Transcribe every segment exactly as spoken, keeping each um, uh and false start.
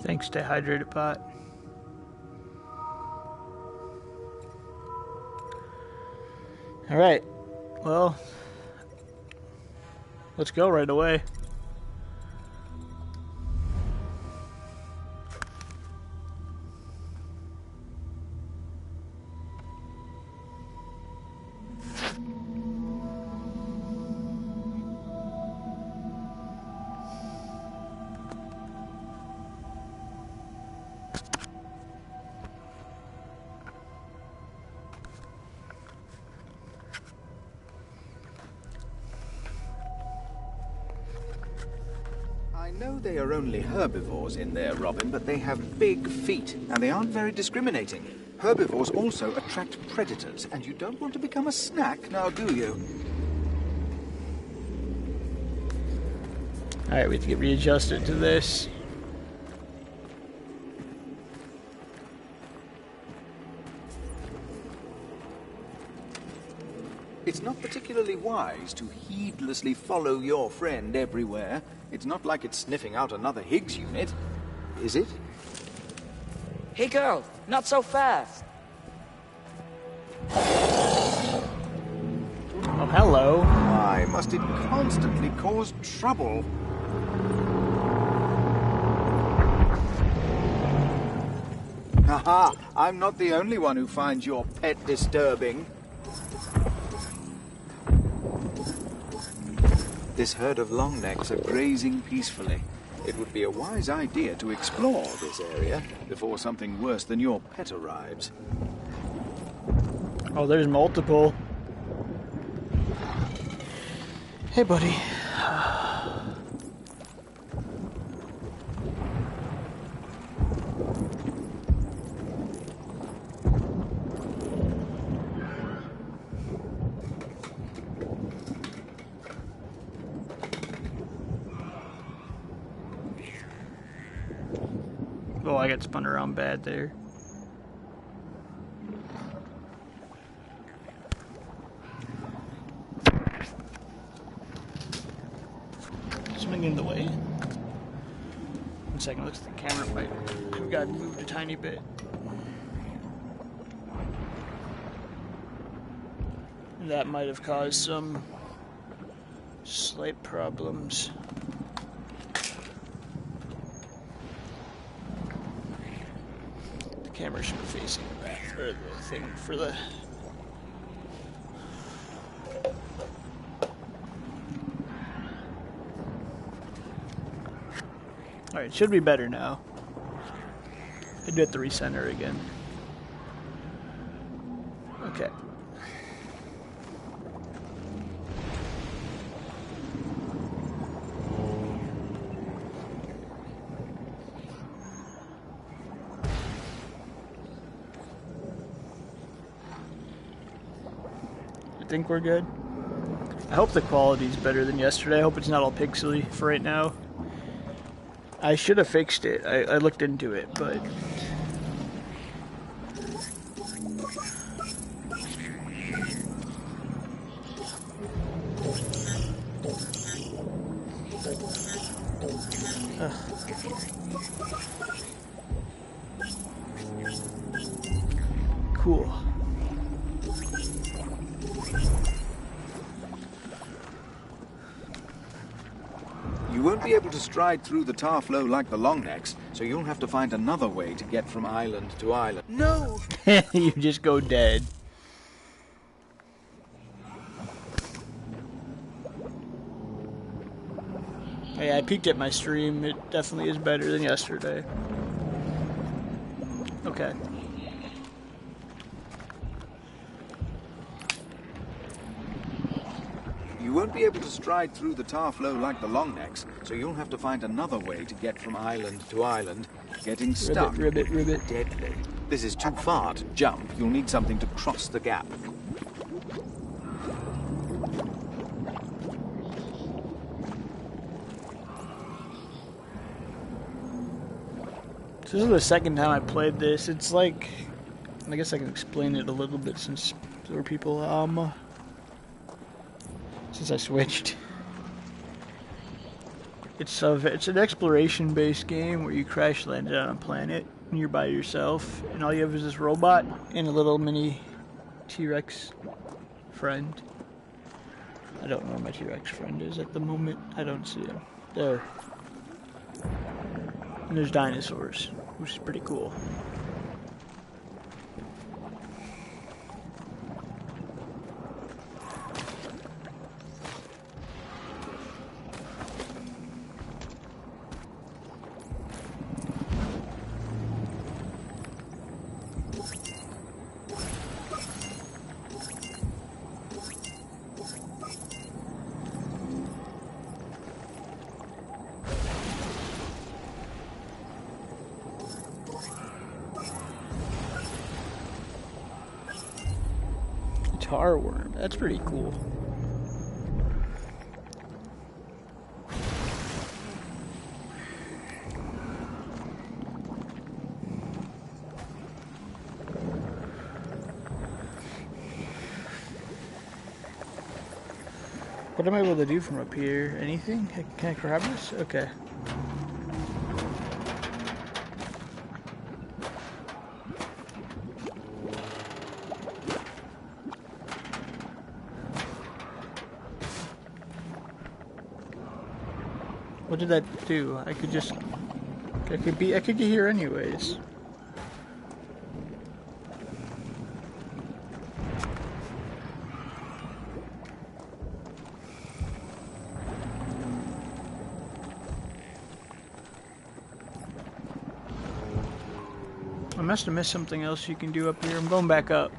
Thanks, stay hydrated, pot. Alright, well, let's go right away. I know they are only herbivores in there, Robin, but they have big feet, and they aren't very discriminating. Herbivores also attract predators, and you don't want to become a snack, now do you? Alright, we have to get readjusted to this. It's not particularly wise to heedlessly follow your friend everywhere. It's not like it's sniffing out another Higgs unit, is it? Hey girl, not so fast. Oh, hello. Why must it constantly cause trouble? Haha, I'm not the only one who finds your pet disturbing. This herd of longnecks are grazing peacefully. It would be a wise idea to explore this area before something worse than your pet arrives. Oh, there's multiple. Hey, buddy. Oh, I got spun around bad there. Something in the way. One second, looks like the camera might got moved a tiny bit. That might have caused some slight problems. The camera should be facing the back, or the thing for the... Alright, it should be better now. I do have to recenter again. Okay. I think we're good. I hope the quality's better than yesterday. I hope it's not all pixely for right now. I should have fixed it. I, I looked into it, but... Ugh. Cool. You won't be able to stride through the tar flow like the longnecks, so you'll have to find another way to get from island to island. No! You just go dead. Yeah, I peeked at my stream. It definitely is better than yesterday. Okay. You won't be able to stride through the tar flow like the longnecks, so you'll have to find another way to get from island to island. Getting stuck. Ribbit, ribbit, ribbit. Deadly. This is too far to jump. You'll need something to cross the gap. This is the second time I played this. It's like, I guess I can explain it a little bit since there were people, um, since I switched. It's a, it's an exploration-based game where you crash landed on a planet and you're by yourself, and all you have is this robot and a little mini T-Rex friend. I don't know where my T-Rex friend is at the moment. I don't see him. There. And there's dinosaurs, which is pretty cool. Tar worm. That's pretty cool. What am I able to do from up here? Anything? Can I grab this? Okay. What did that do? I could just... I could be... I could get here anyways. I must have missed something else you can do up here. I'm going back up.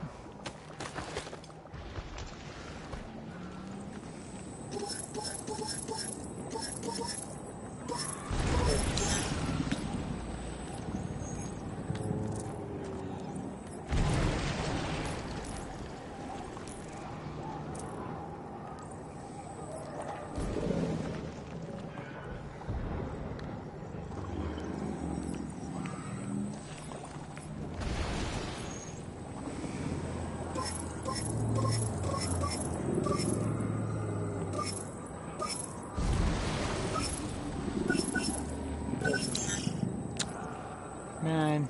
Man.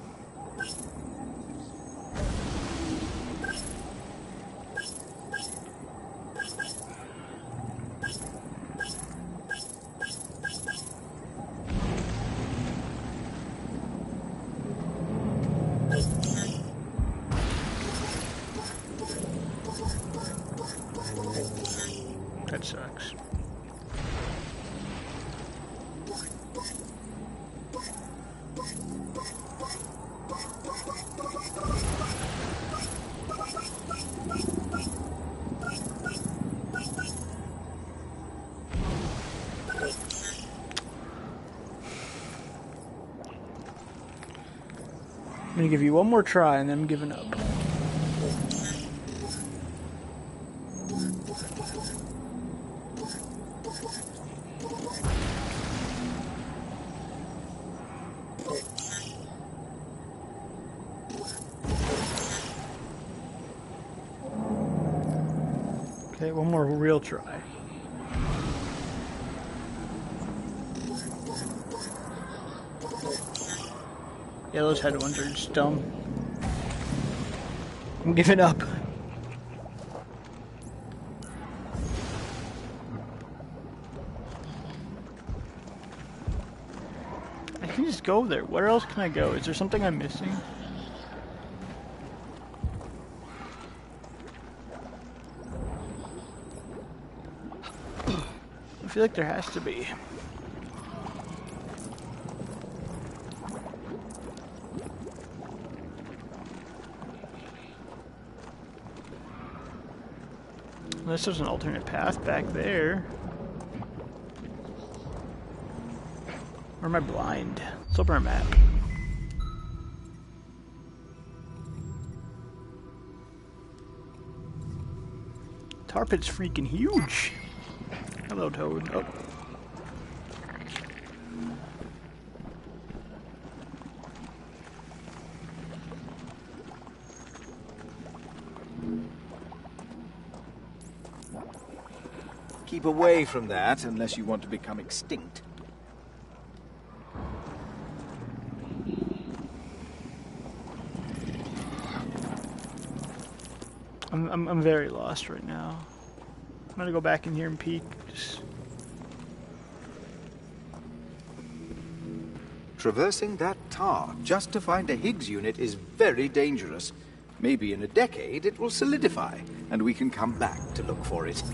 That sucks. I'm gonna give you one more try and then I'm giving up. Okay, one more real try. Yeah, those head ones are just dumb. I'm giving up. I can just go there. Where else can I go? Is there something I'm missing? I feel like there has to be. Unless there's an alternate path back there. Or am I blind? Let's open our map. Tar pit's freaking huge. Hello, Toad. Oh. Keep away from that unless you want to become extinct. I'm, I'm, I'm very lost right now. I'm gonna go back in here and peek. Just... Traversing that tar just to find a Higgs unit is very dangerous. Maybe in a decade it will solidify, and we can come back to look for it.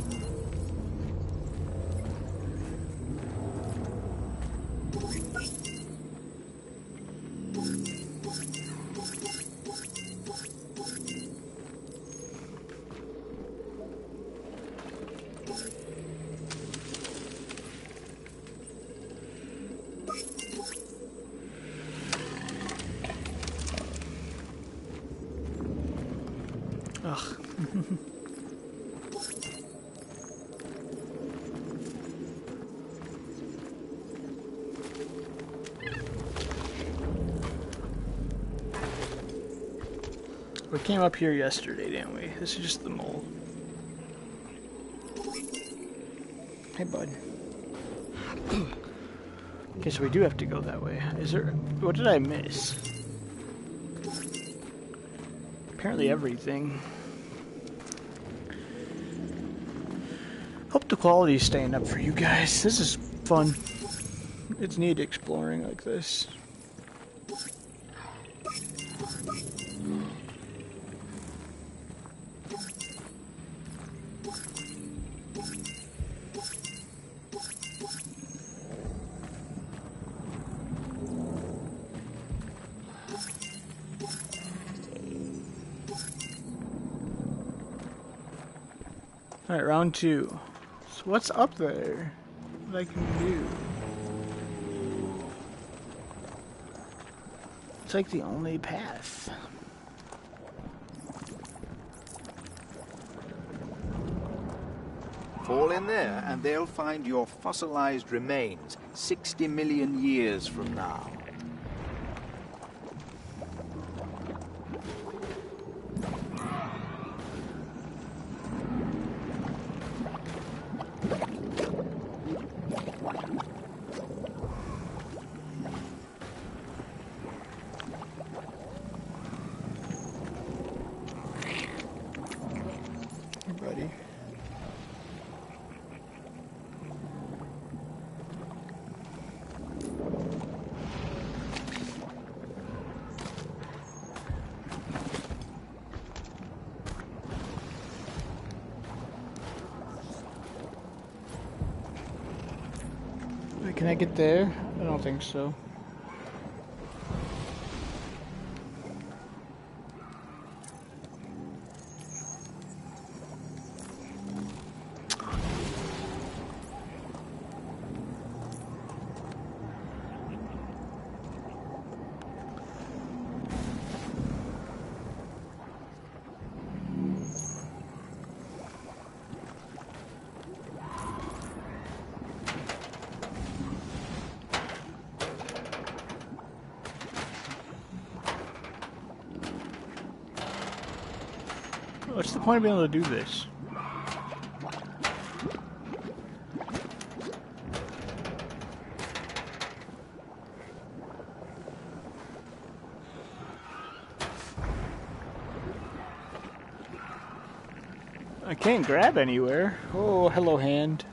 Ugh. We came up here yesterday, didn't we? This is just the mole. Hey, bud. Okay, so we do have to go that way. Is there... What did I miss? Apparently everything. Hope the quality's staying up for you guys. This is fun. It's neat exploring like this. Alright, round two. So what's up there that I can do? It's like the only path. Fall in there and they'll find your fossilized remains sixty million years from now. Buddy. Wait, can I get there? I don't think so. What's the point of being able to do this? I can't grab anywhere. Oh, hello, hand.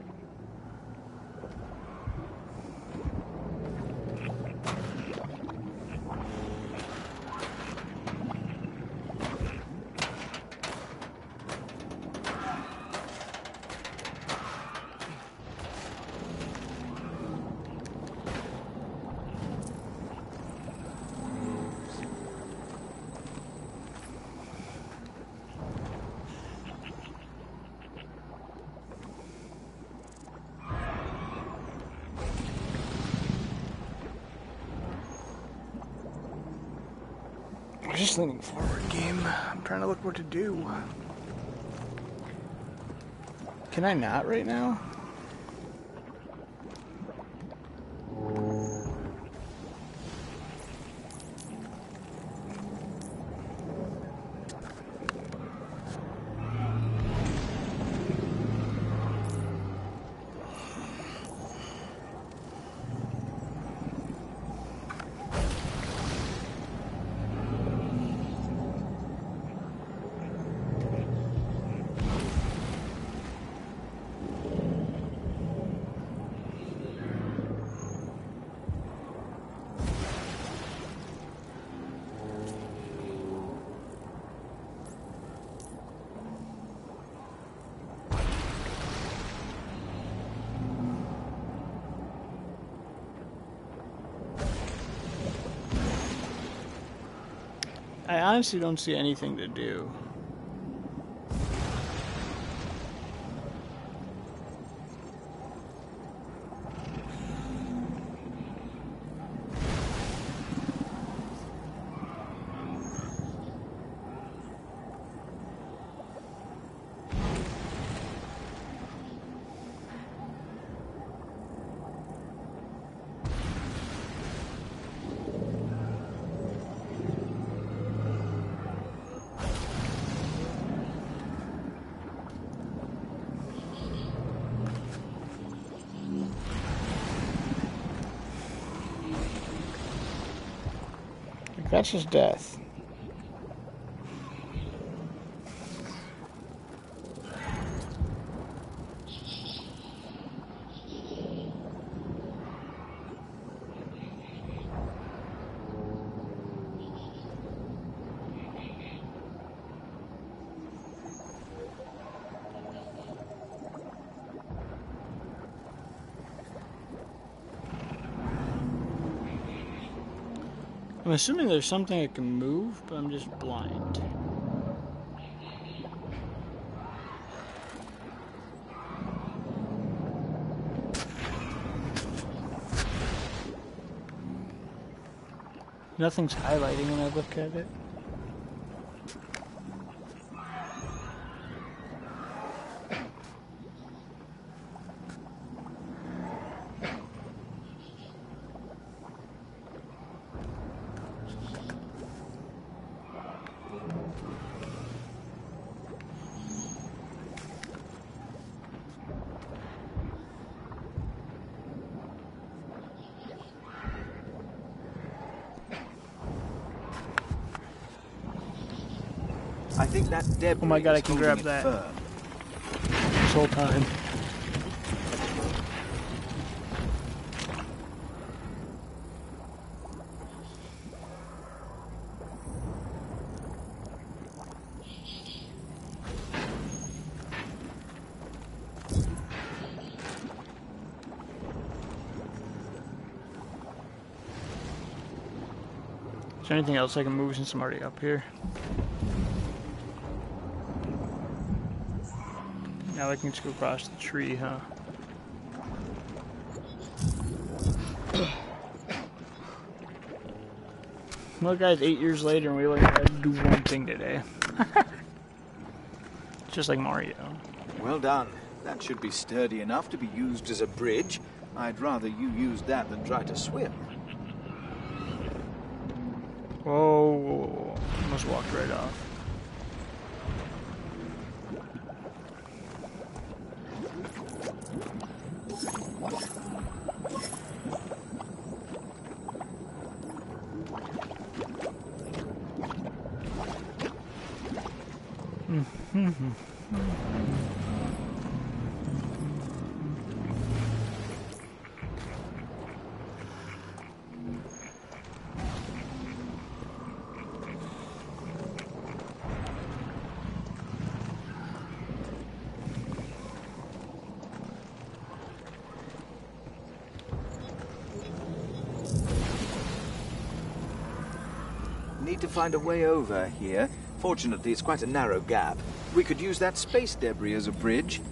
I'm just leaning forward, game. I'm trying to look what to do. Can I not right now? I honestly don't see anything to do. That's just death. I'm assuming there's something I can move, but I'm just blind. Nothing's highlighting when I look at it. I think that debris Oh my god, I is can holding grab it that firm. this whole time. Is there anything else I can move since I'm already up here? Now I can just go across the tree, huh? Well, guys, eight years later, and we only had to do one thing today. Just like Mario. Well done. That should be sturdy enough to be used as a bridge. I'd rather you use that than try to swim. Whoa, whoa, whoa. Almost walked right off. Need to find a way over here. Fortunately, it's quite a narrow gap. We could use that space debris as a bridge.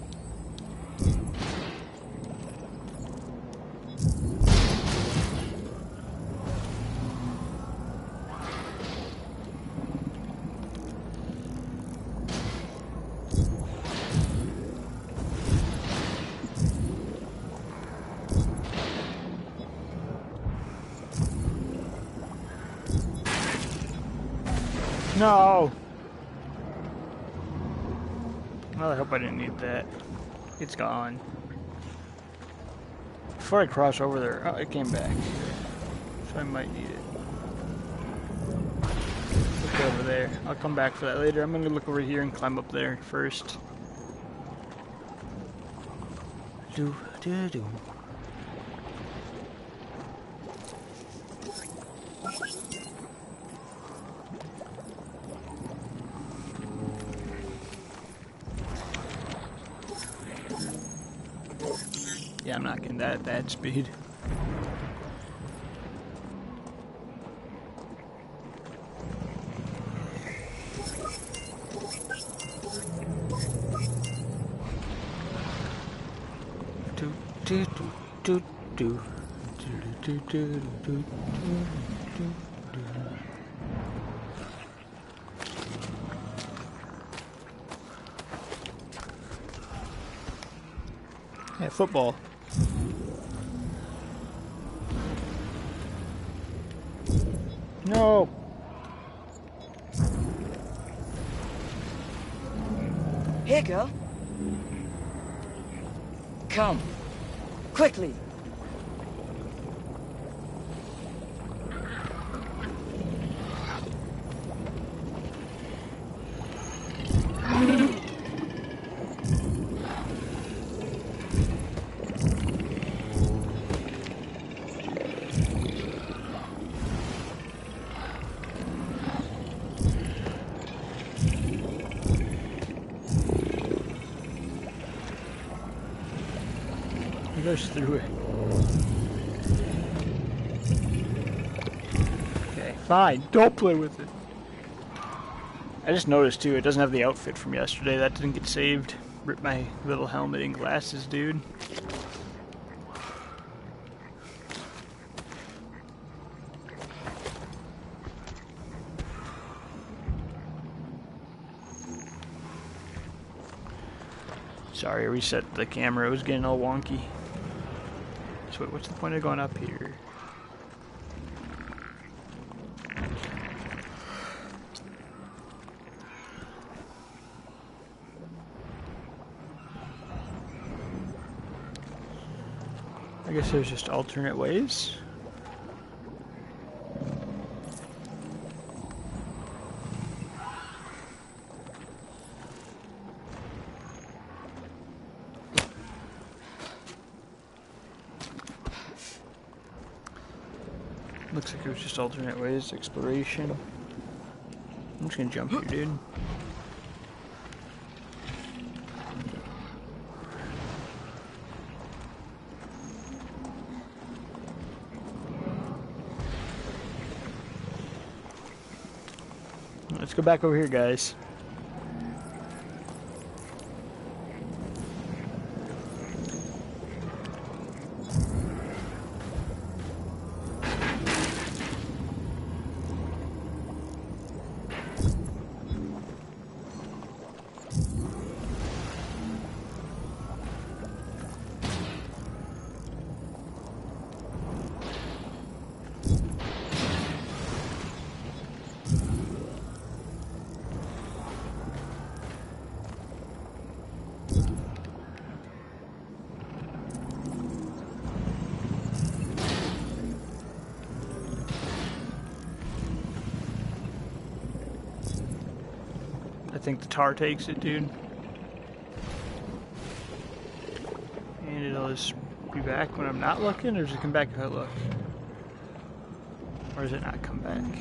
No! Well, I hope I didn't need that. It's gone. Before I cross over there, oh, it came back. So I might need it. Look over there. I'll come back for that later. I'm gonna look over here and climb up there first. Do, do, do. Yeah, I'm not getting that at that speed. do, do, do, do, do, do, do, do, do. Yeah, football. No. Here, girl. Come. Quickly. He goes through it. Okay, fine. Don't play with it. I just noticed too, it doesn't have the outfit from yesterday. That didn't get saved. Ripped my little helmet and glasses, dude. Sorry, I reset the camera. It was getting all wonky. So wait, what's the point of going up here? I guess there's just alternate ways. Looks like it was just alternate ways, exploration. I'm just gonna jump here, dude. Let's go back over here, guys. I think the tar takes it, dude. And it'll just be back when I'm not looking, or does it come back if I look? Or does it not come back?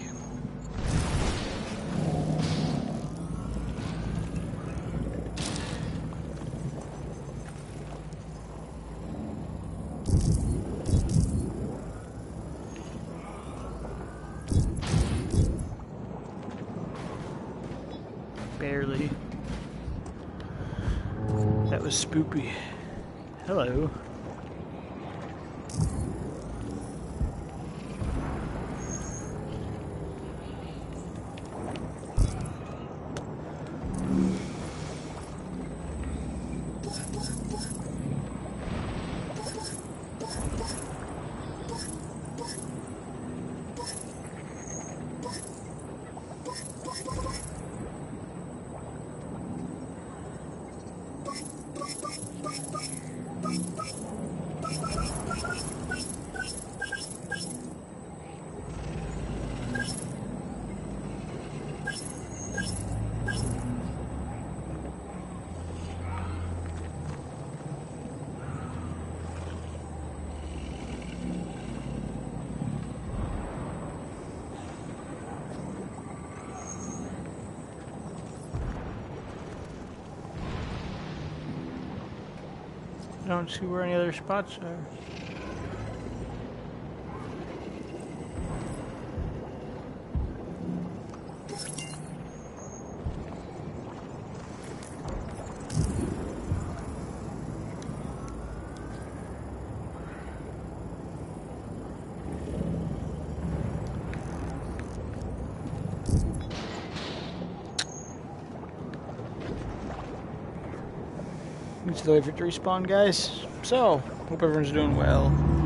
Barely. That was spoopy. Hello. I don't see where any other spots are. It's the way for it to respawn, guys. So, hope everyone's doing well.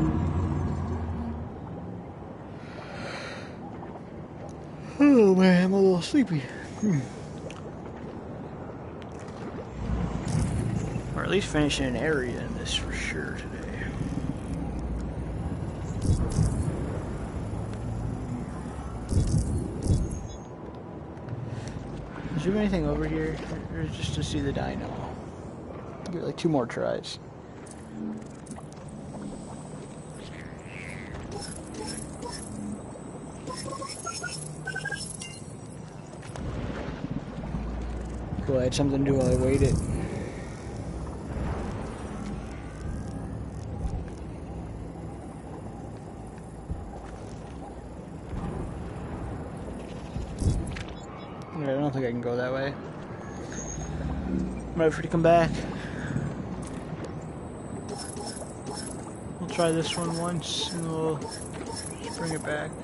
Oh man, I'm a little sleepy. Hmm. Or at least finishing an area in this for sure today. Is there anything over here? Or just to see the dino? Give it like two more tries. Cool, I had something to do while I waited. I don't think I can go that way. I'm ready for it to come back. We'll try this one once and we'll just bring it back.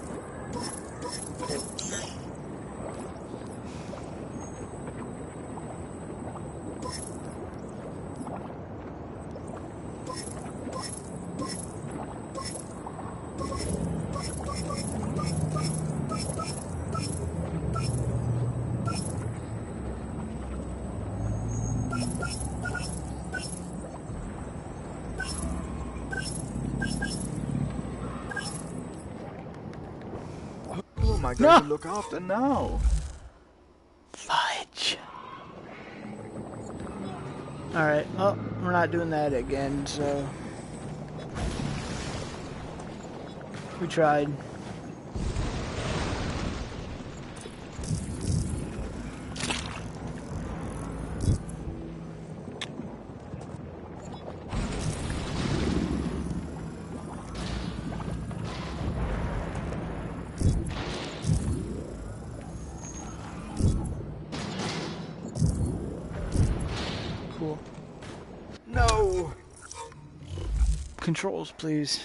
Who am I going No. to look after now? Fudge. Alright, well, we're not doing that again, so... We tried. Cool. No! Controls, please.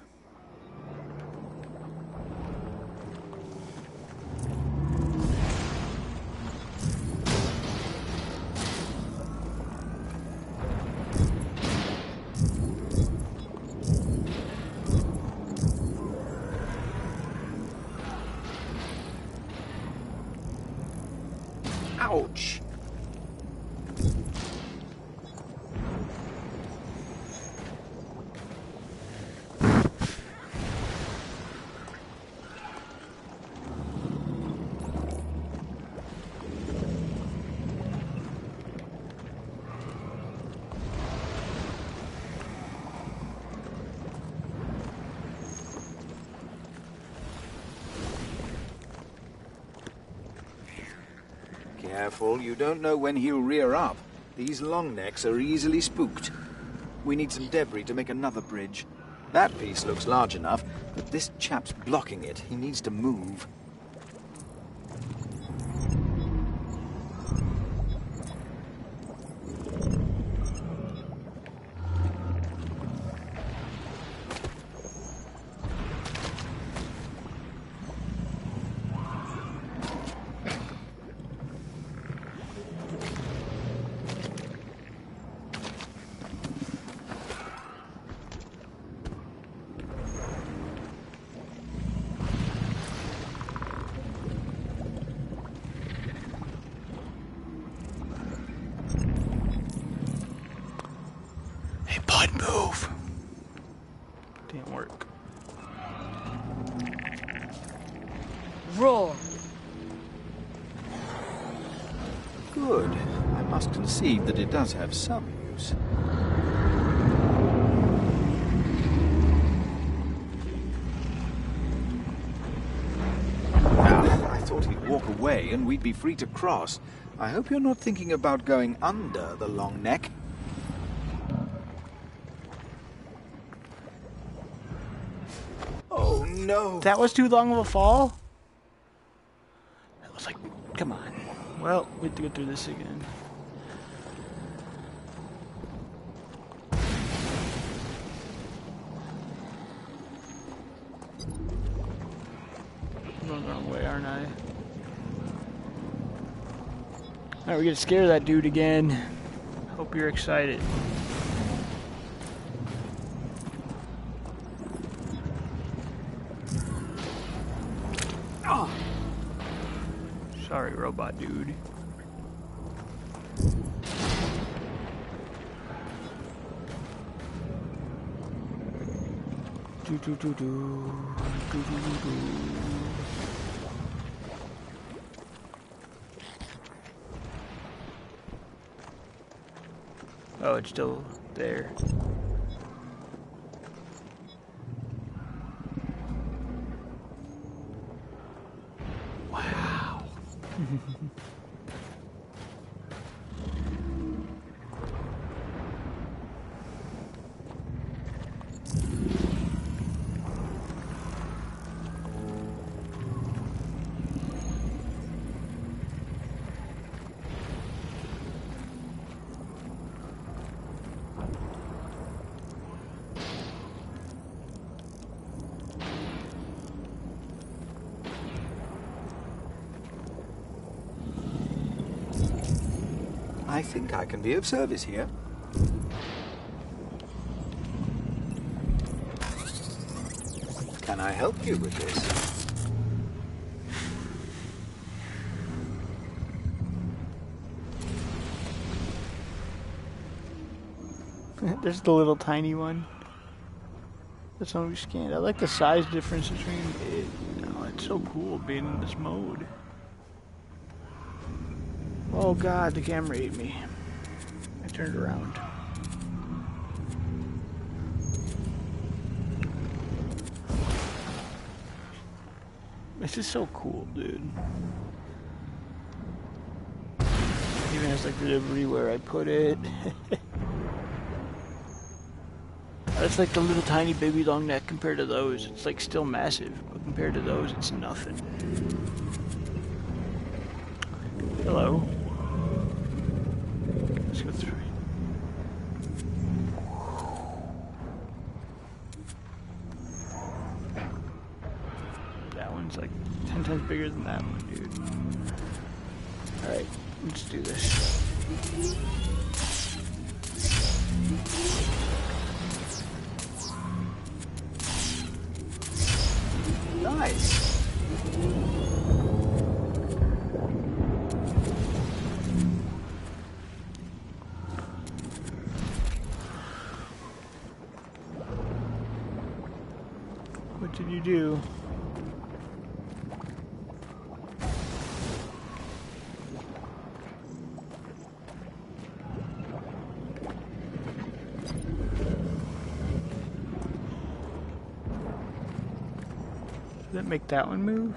Ouch! Careful, you don't know when he'll rear up. These long necks are easily spooked. We need some debris to make another bridge. That piece looks large enough, but this chap's blocking it. He needs to move. Hey, bud, move. Didn't work. Roar! Good. I must concede that it does have some use. Ah, I thought he'd walk away and we'd be free to cross. I hope you're not thinking about going under the long neck. Oh no! That was too long of a fall? That was like, come on. Well, we have to go through this again. I'm going the wrong way, aren't I? Alright, we gotta scare that dude again. Hope Hope you're excited. Oh. Sorry, robot dude. Do do do do do do do do. Oh, it's still there. Wow. I think I can be of service here. Can I help you with this? There's the little tiny one. That's one we scanned. I like the size difference between it. Oh, it's so cool being in this mode. Oh god, the camera ate me. I turned around. This is so cool, dude. It even has like delivery where I put it. That's like the little tiny baby long neck compared to those. It's like still massive, but compared to those, it's nothing. Hello. Let's go through. That one's like ten times bigger than that one, dude. Alright, let's do this. Nice. What did you do? Did that make that one move?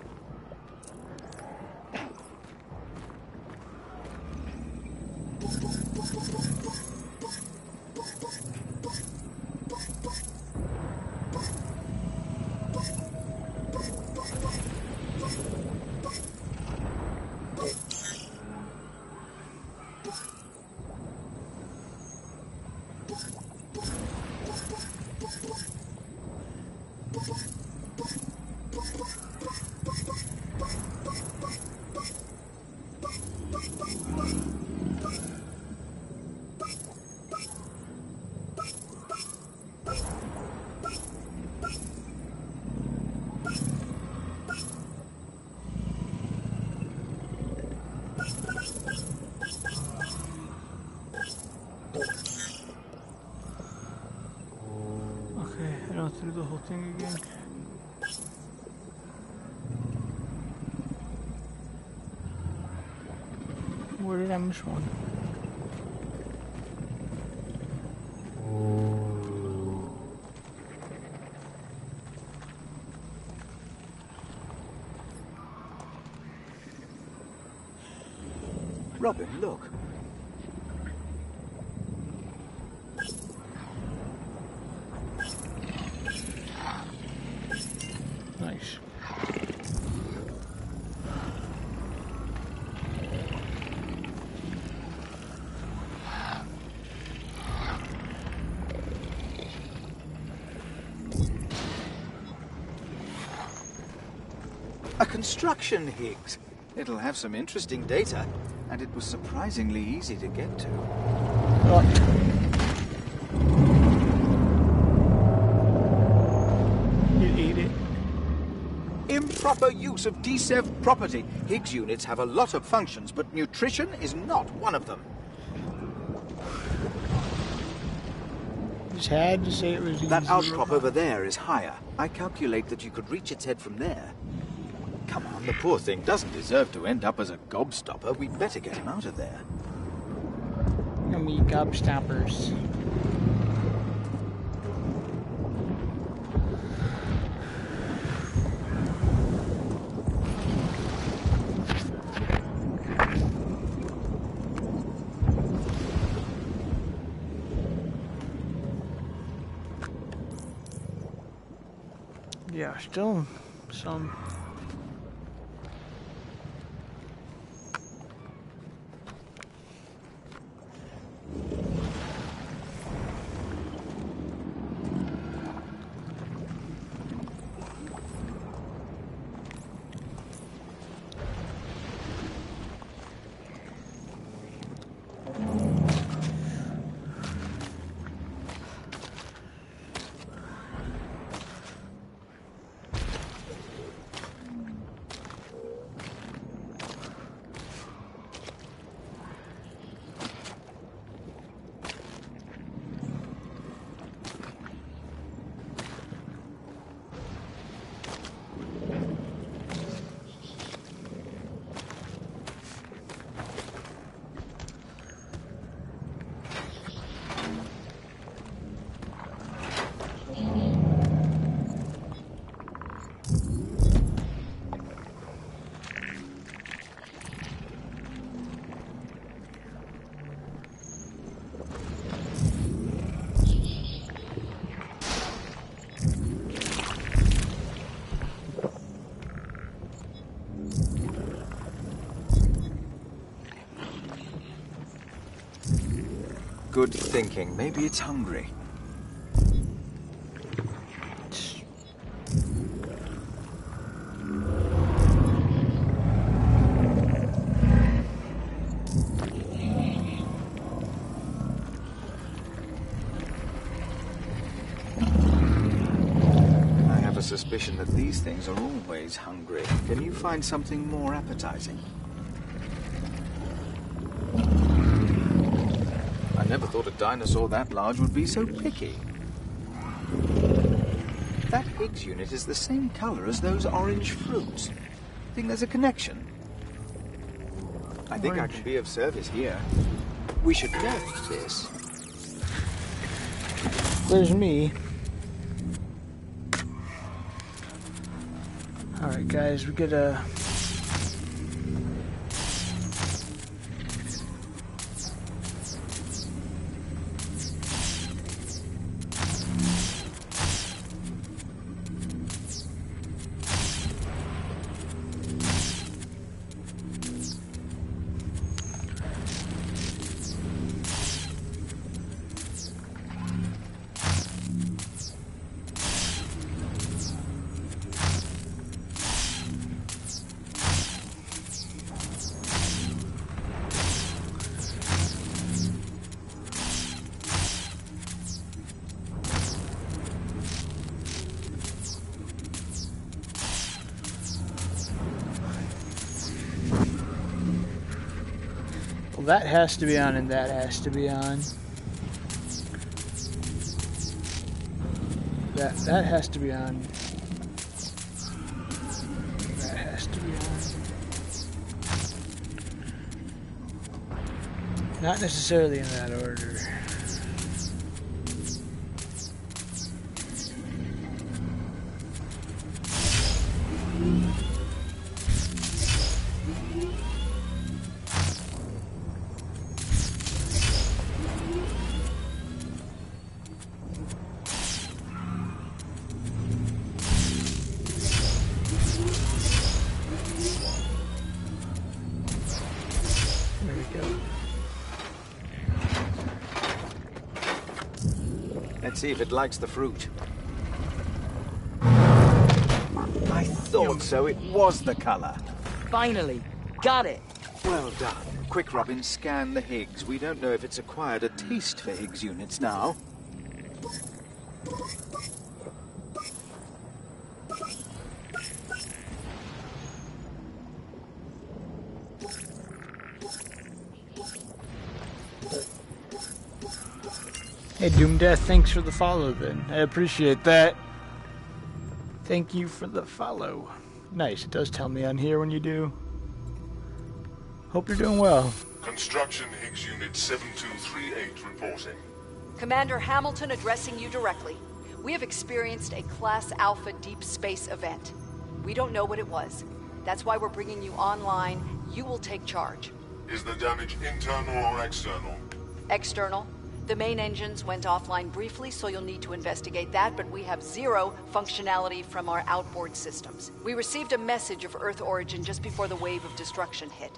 Through the whole thing again. Where did I miss one? Robin, look. Nice. A construction Higgs. It'll have some interesting data, and it was surprisingly easy to get to. Oh. You ate it. Improper use of D S E V property. Higgs units have a lot of functions, but nutrition is not one of them. Just had to say it was That easy. outcrop over there is higher. I calculate that you could reach its head from there. Come on, the poor thing doesn't deserve to end up as a gobstopper. We'd better get him out of there. Yummy gobstoppers. Yeah, still some. Good thinking. Maybe it's hungry. I have a suspicion that these things are always hungry. Can you find something more appetizing? I never thought a dinosaur that large would be so picky. That Higgs unit is the same color as those orange fruits. Think there's a connection? I think I can be of service here. We should note this. There's me. Alright guys, we get a... Well, that has to be on and that has to be on. That that has to be on. That has to be on. Not necessarily in that order. Let's see if it likes the fruit. I thought so. It was the color. Finally, got it. Well done. Quick, Robin, scan the Higgs. We don't know if it's acquired a taste for Higgs units now. Hey, Doom Death, thanks for the follow then. I appreciate that. Thank you for the follow. Nice, it does tell me on here when you do. Hope you're doing well. Construction Higgs Unit seven two three eight reporting. Commander Hamilton addressing you directly. We have experienced a Class Alpha deep space event. We don't know what it was. That's why we're bringing you online. You will take charge. Is the damage internal or external? External. The main engines went offline briefly, so you'll need to investigate that, but we have zero functionality from our outboard systems. We received a message of Earth origin just before the wave of destruction hit.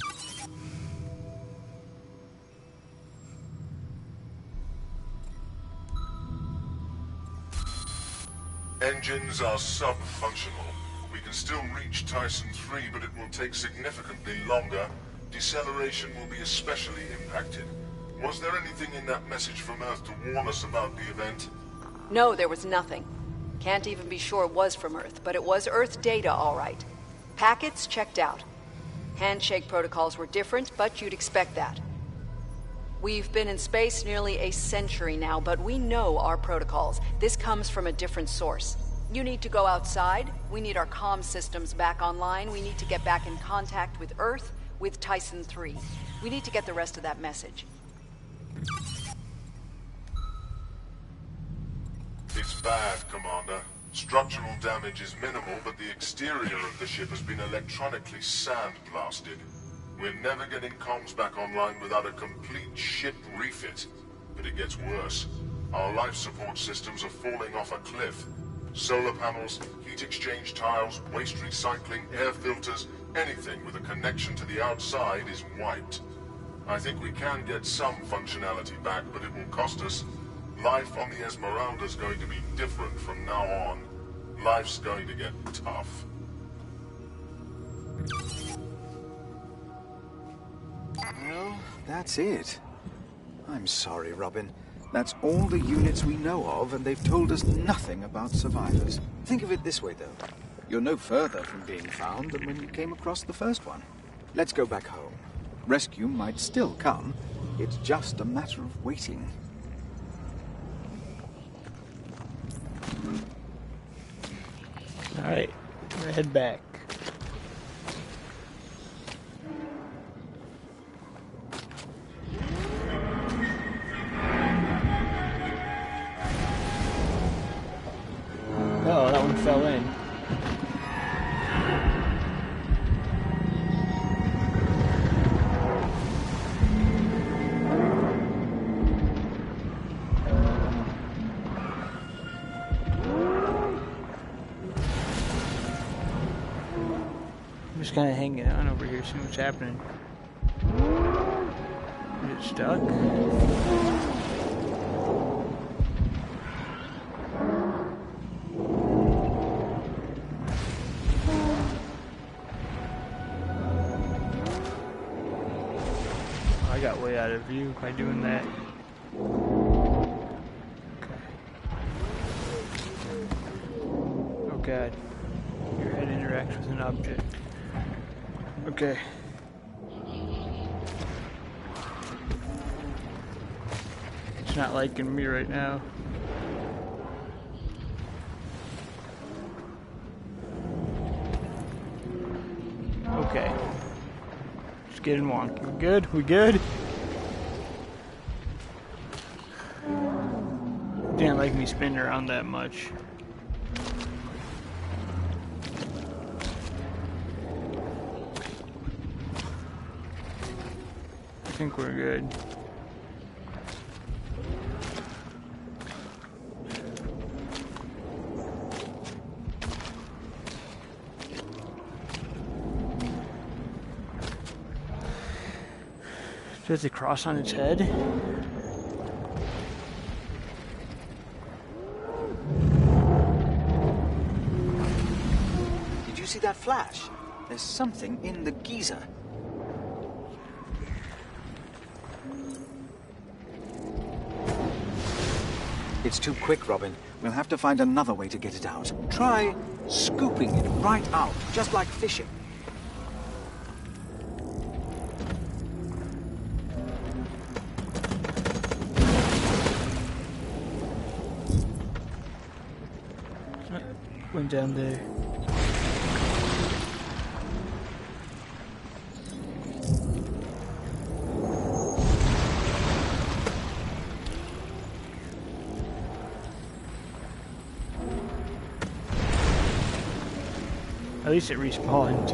Engines are sub-functional. We can still reach Tyson three, but it will take significantly longer. Deceleration will be especially impacted. Was there anything in that message from Earth to warn us about the event? No, there was nothing. Can't even be sure it was from Earth, but it was Earth data, all right. Packets checked out. Handshake protocols were different, but you'd expect that. We've been in space nearly a century now, but we know our protocols. This comes from a different source. You need to go outside. We need our comm systems back online. We need to get back in contact with Earth, with Tyson three. We need to get the rest of that message. It's bad, Commander. Structural damage is minimal, but the exterior of the ship has been electronically sandblasted. We're never getting comms back online without a complete ship refit. But it gets worse. Our life support systems are falling off a cliff. Solar panels, heat exchange tiles, waste recycling, air filters, anything with a connection to the outside is wiped. I think we can get some functionality back, but it will cost us. Life on the Esmeralda is going to be different from now on. Life's going to get tough. Well, that's it. I'm sorry, Robin. That's all the units we know of, and they've told us nothing about survivors. Think of it this way, though. You're no further from being found than when you came across the first one. Let's go back home. Rescue might still come. It's just a matter of waiting. Alright, we're head back. Oh, that one fell in. I'm just kind of hanging on over here, seeing what's happening. Is it stuck? I got way out of view by doing that. Okay. Oh god. Your head interacts with an object. Okay. It's not liking me right now. Okay. Just getting wonky. We good? We good? Didn't like me spinning around that much. I think we're good. Does it cross on its head? Did you see that flash? There's something in the geyser. It's too quick, Robin. We'll have to find another way to get it out. Try scooping it right out, just like fishing. Went down there. At least it respawned.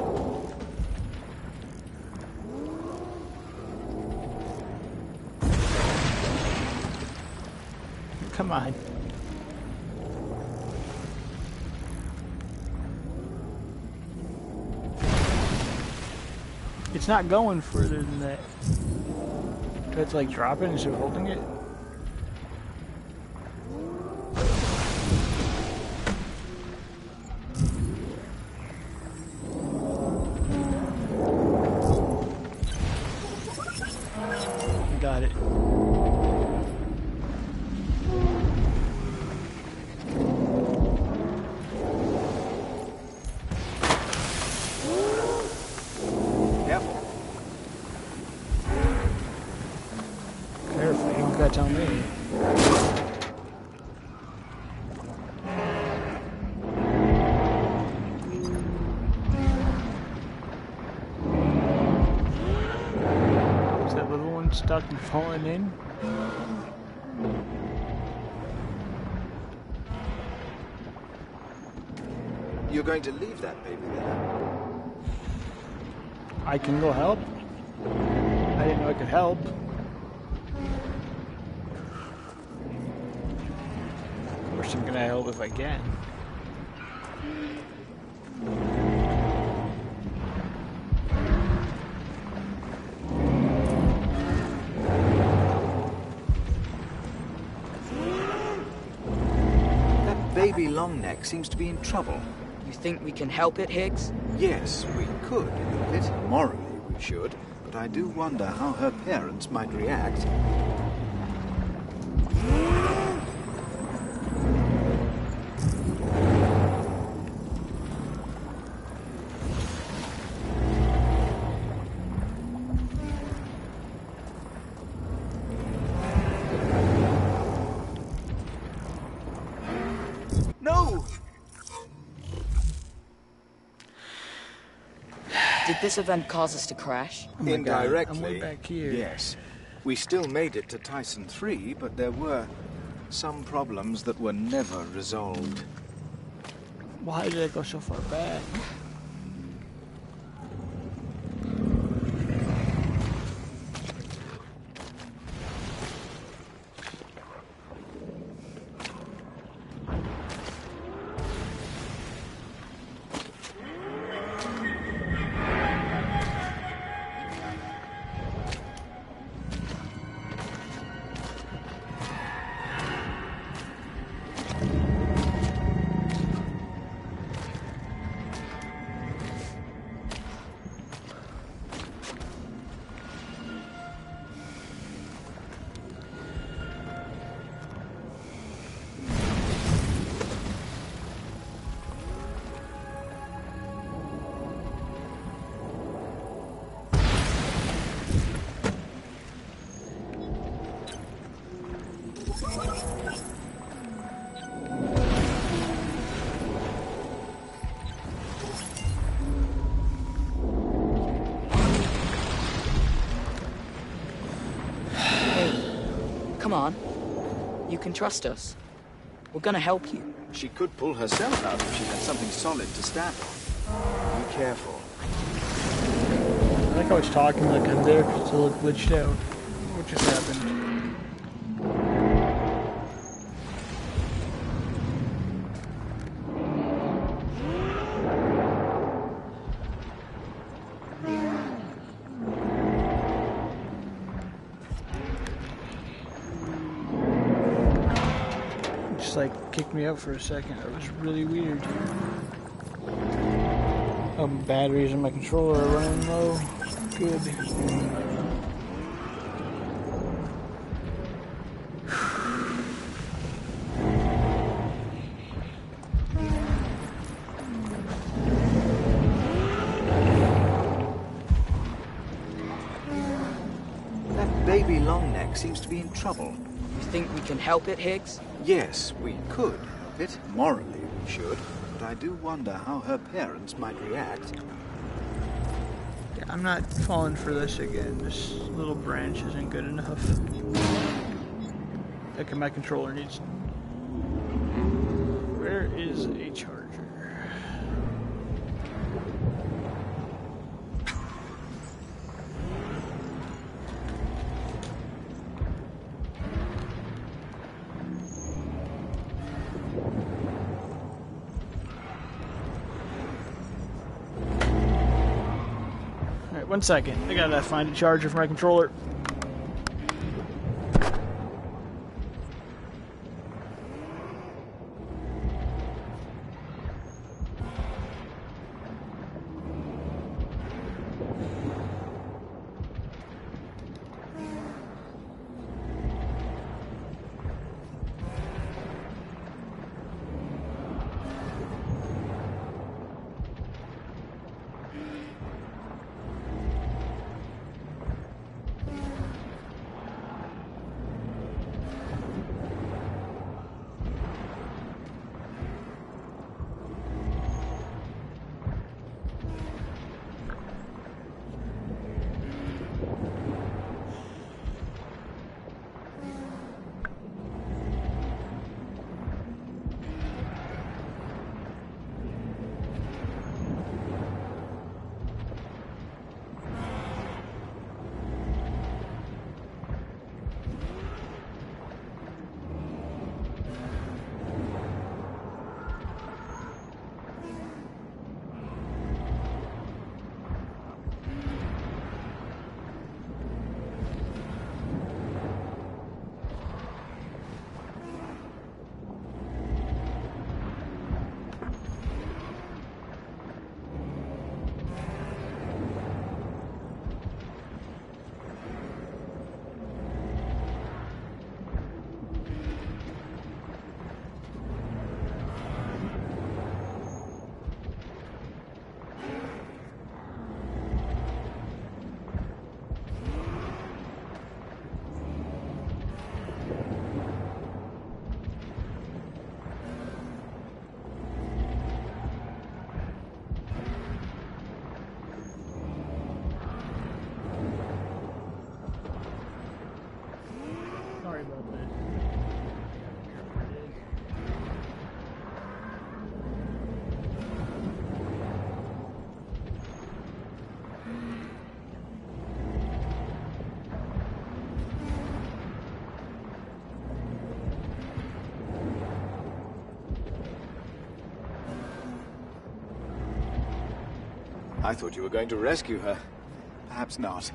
Come on. It's not going further than that. Do I have to like drop it instead of holding it? Got it. Careful. Careful, you don't gotta tell me. Is that little one stuck and falling in? You're going to leave that baby there? I can go help? I didn't know I could help. Of course I'm gonna help if I can. That baby Longneck seems to be in trouble. You think we can help it, Higgs? Yes, we could help it. Morally, we should. But I do wonder how her parents might react. No! Did this event cause us to crash? Oh my God, Indirectly, I'm way back here. yes. We still made it to Tyson three, but there were some problems that were never resolved. Why did I go so far back? Come on. You can trust us. We're gonna help you. She could pull herself out if she had something solid to stand on. Be careful. I think I was talking like I'm there because it's a little glitched out. What just happened? Just like kicked me out for a second. It was really weird. Um, batteries in my controller are running low. Good. thing seems to be in trouble. You think we can help it, Higgs? Yes, we could help it. Morally, we should. But I do wonder how her parents might react. Yeah, I'm not falling for this again. This little branch isn't good enough. Okay, my controller needs... Where is a charger? Alright, one second. I gotta find a charger for my controller. Sorry about that. I thought you were going to rescue her. Perhaps not.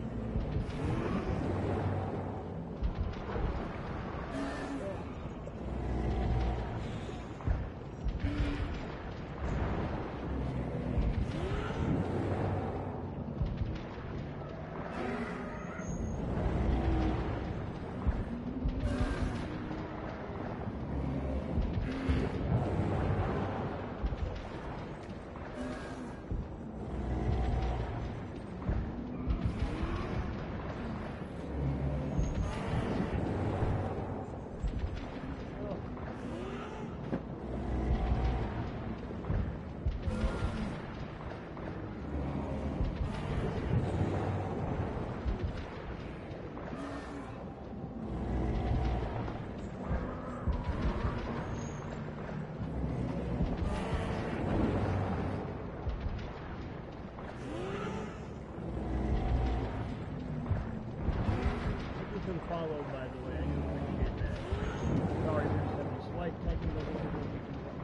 Follow, by the way. I do appreciate that. Sorry, there's some slight technical difficulties.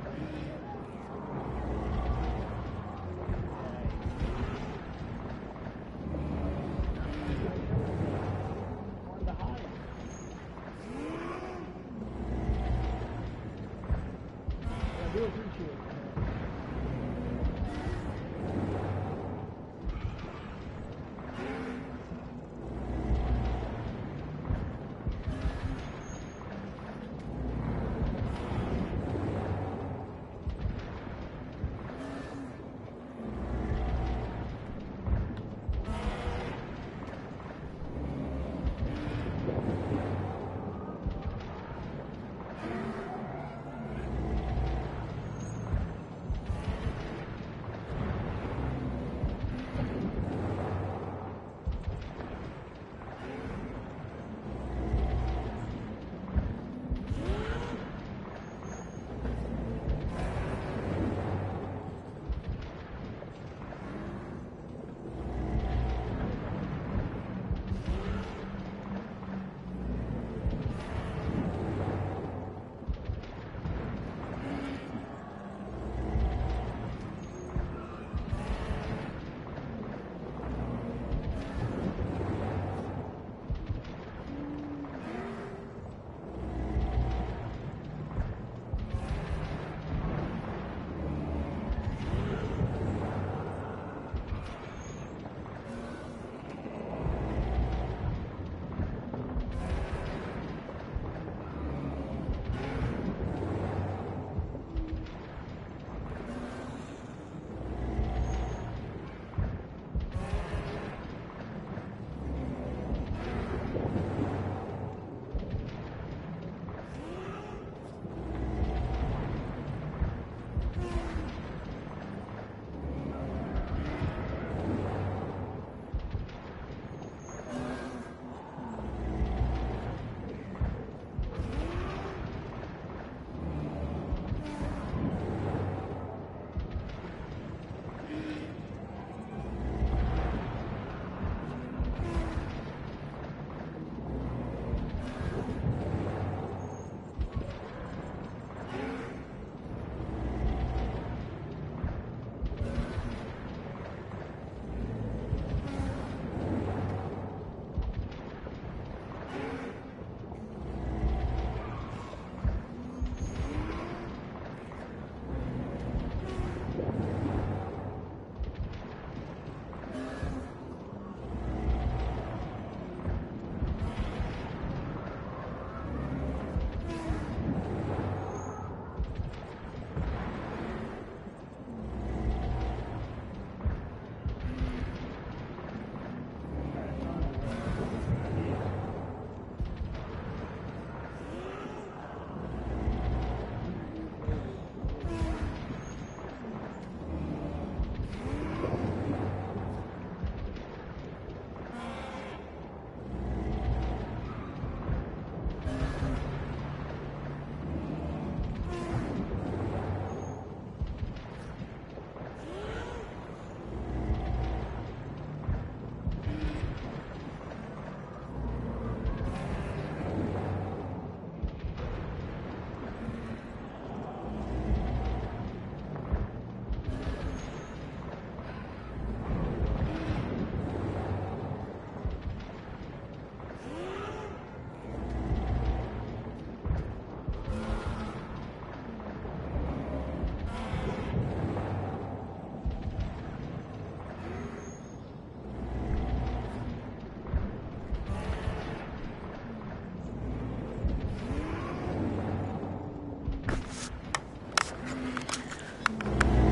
On the high. I do appreciate it.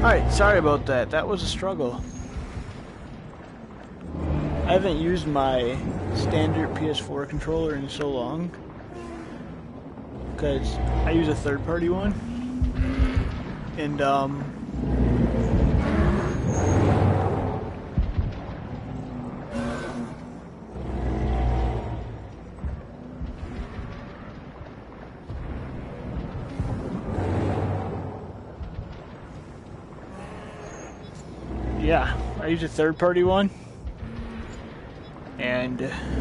Alright, sorry about that. That was a struggle. I haven't used my standard P S four controller in so long. Because I use a third-party one. And, um... yeah, I use a third-party one. And...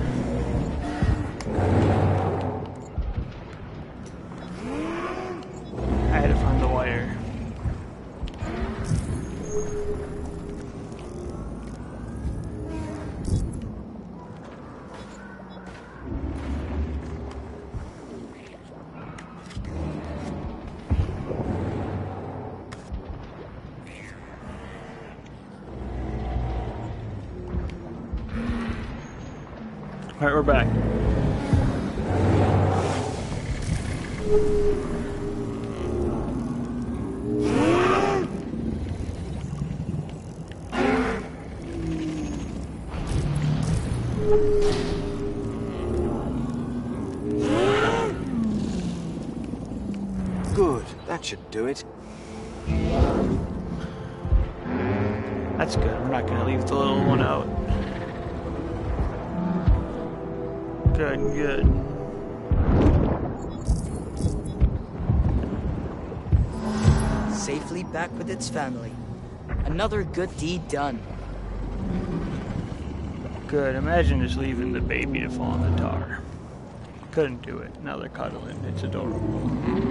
I had to find the wire. Alright, we're back. Good. That should do it. That's good. I'm not going to leave the little one out. Good, good. Safely back with its family. Another good deed done. Good. Imagine just leaving the baby to fall in the tar. Couldn't do it. Now they're cuddling. It's adorable.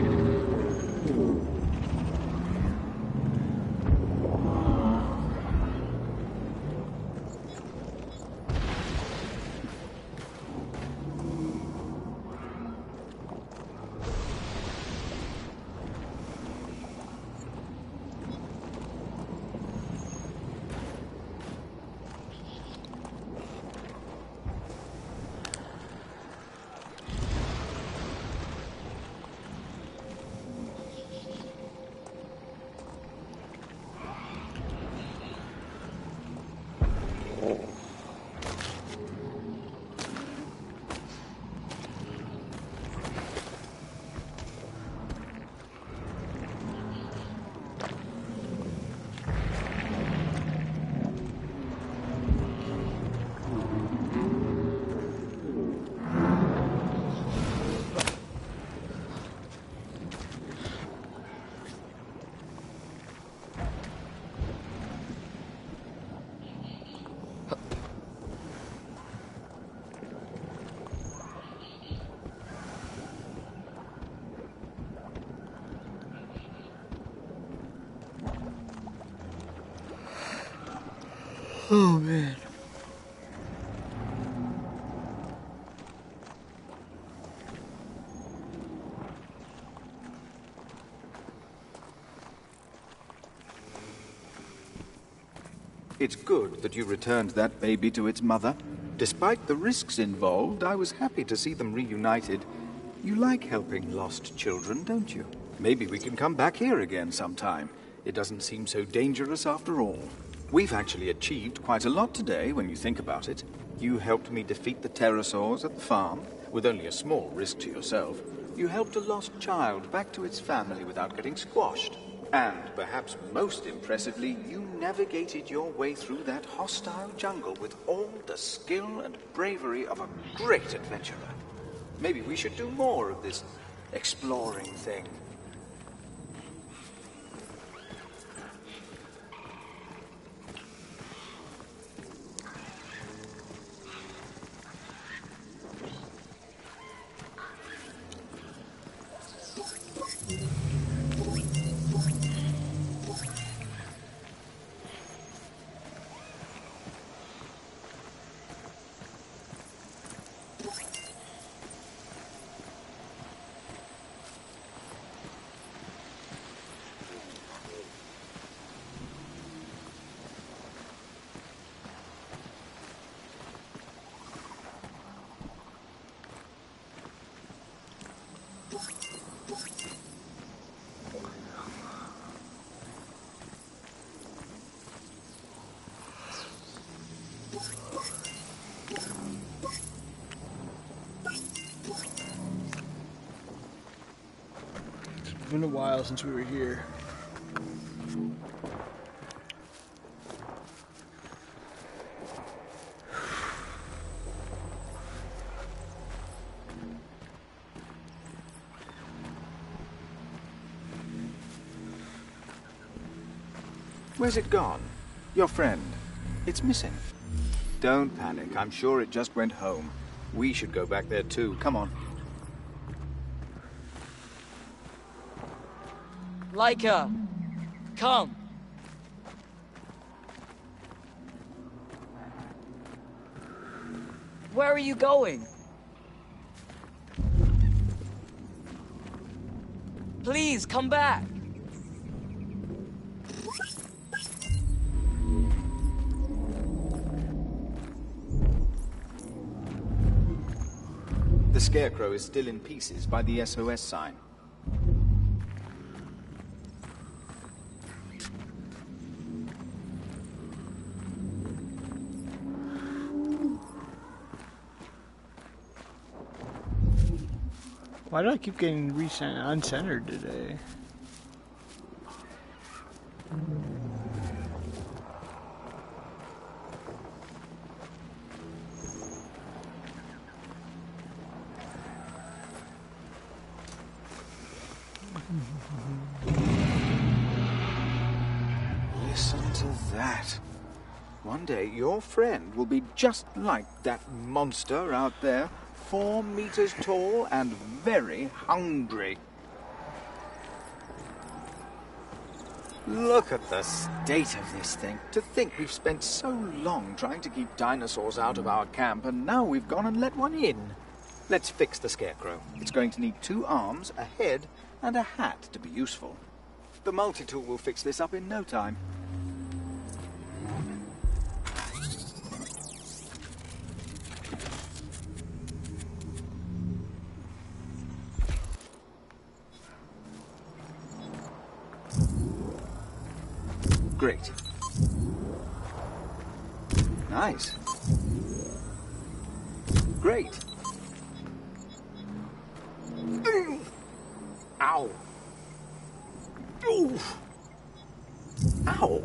Oh, man. It's good that you returned that baby to its mother. Despite the risks involved, I was happy to see them reunited. You like helping lost children, don't you? Maybe we can come back here again sometime. It doesn't seem so dangerous after all. We've actually achieved quite a lot today, when you think about it. You helped me defeat the pterosaurs at the farm, with only a small risk to yourself. You helped a lost child back to its family without getting squashed. And, perhaps most impressively, you navigated your way through that hostile jungle with all the skill and bravery of a great adventurer. Maybe we should do more of this exploring thing. been a while since we were here. Where's it gone? Your friend. It's missing. Don't panic. I'm sure it just went home. We should go back there too. Come on. Leica, come. Where are you going? Please, come back. The Scarecrow is still in pieces by the S O S sign. Why do I keep getting recent uncentered today? Listen to that. One day your friend will be just like that monster out there, four meters tall and very hungry. Look at the state of this thing. To think we've spent so long trying to keep dinosaurs out of our camp, and now we've gone and let one in. Let's fix the Scarecrow. It's going to need two arms, a head, and a hat to be useful. The multi-tool will fix this up in no time. Great. Nice. Great. Ow. Ooh. Ow.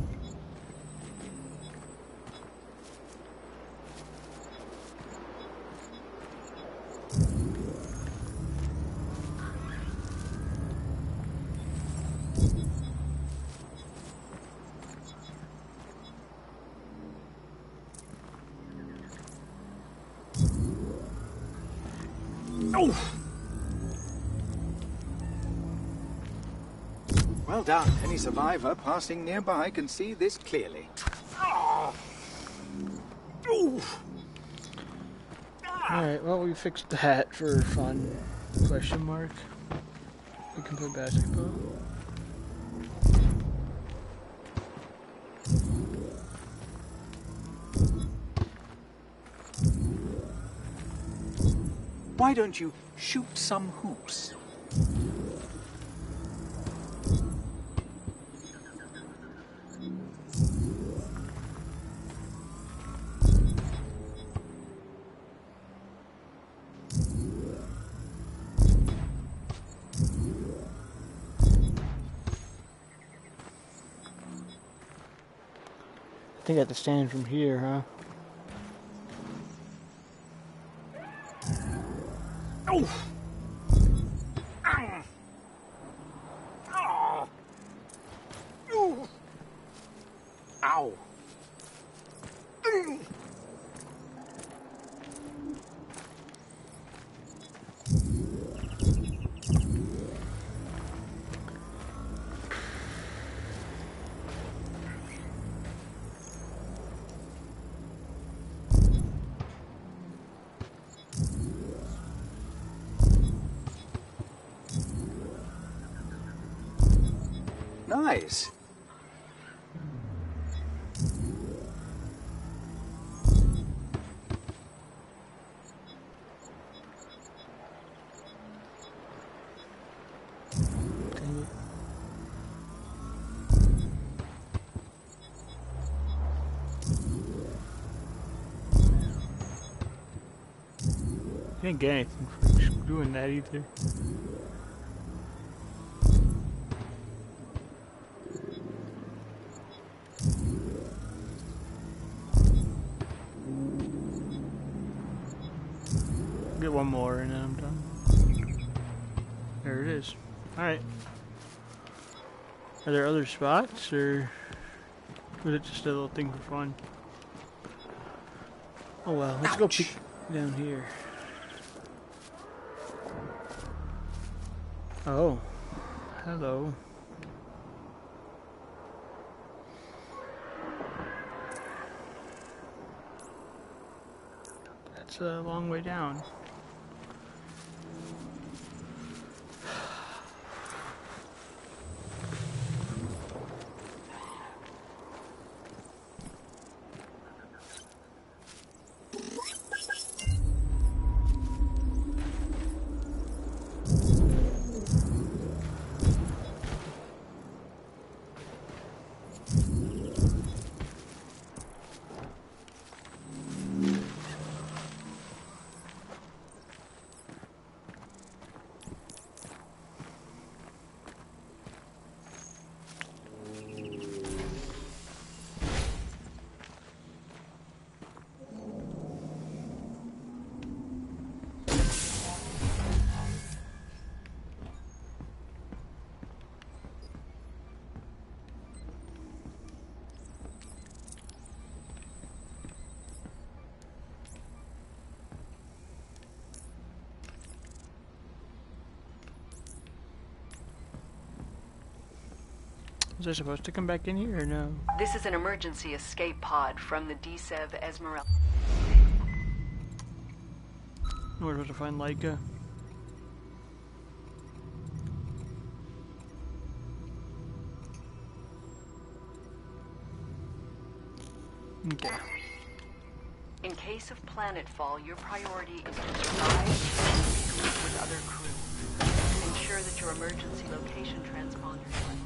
Well done. Any survivor passing nearby can see this clearly. Alright, well, we fixed that for fun. Question mark. We can play basketball. Why don't you shoot some hoops? I think I have to stand from here, huh? Oh! Ow! Nice. I didn't get anything for doing that either. one more and then I'm done. There it is. Alright. Are there other spots, or was it just a little thing for fun? Oh well, let's Ouch. go peek down here. Oh. Hello. That's a long way down. Was I supposed to come back in here or no? This is an emergency escape pod from the D S E V Esmeralda. Where was I find Leica? Okay. In case of planetfall, your priority is to survive and regroup with other crew. Ensure that your emergency location transponders are.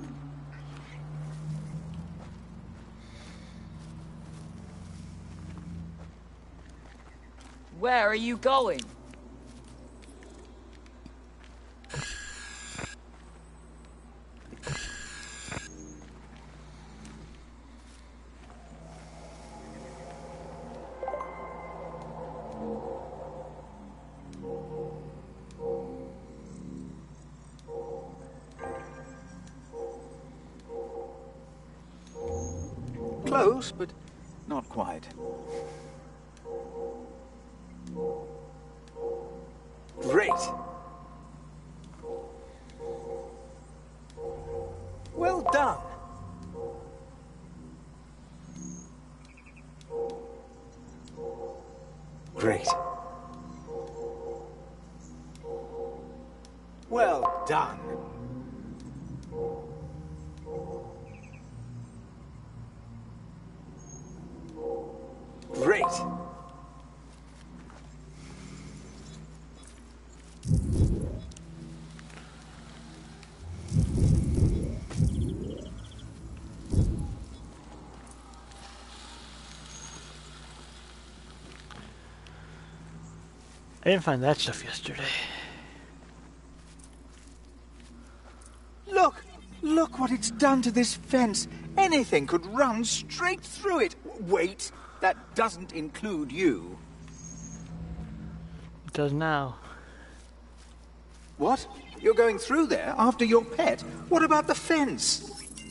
Where are you going? Close, but not quite. Great. Well done. Great. Well done. Great. I didn't find that stuff yesterday. Look! Look what it's done to this fence. Anything could run straight through it. Wait, that doesn't include you. It does now. What? You're going through there after your pet? What about the fence?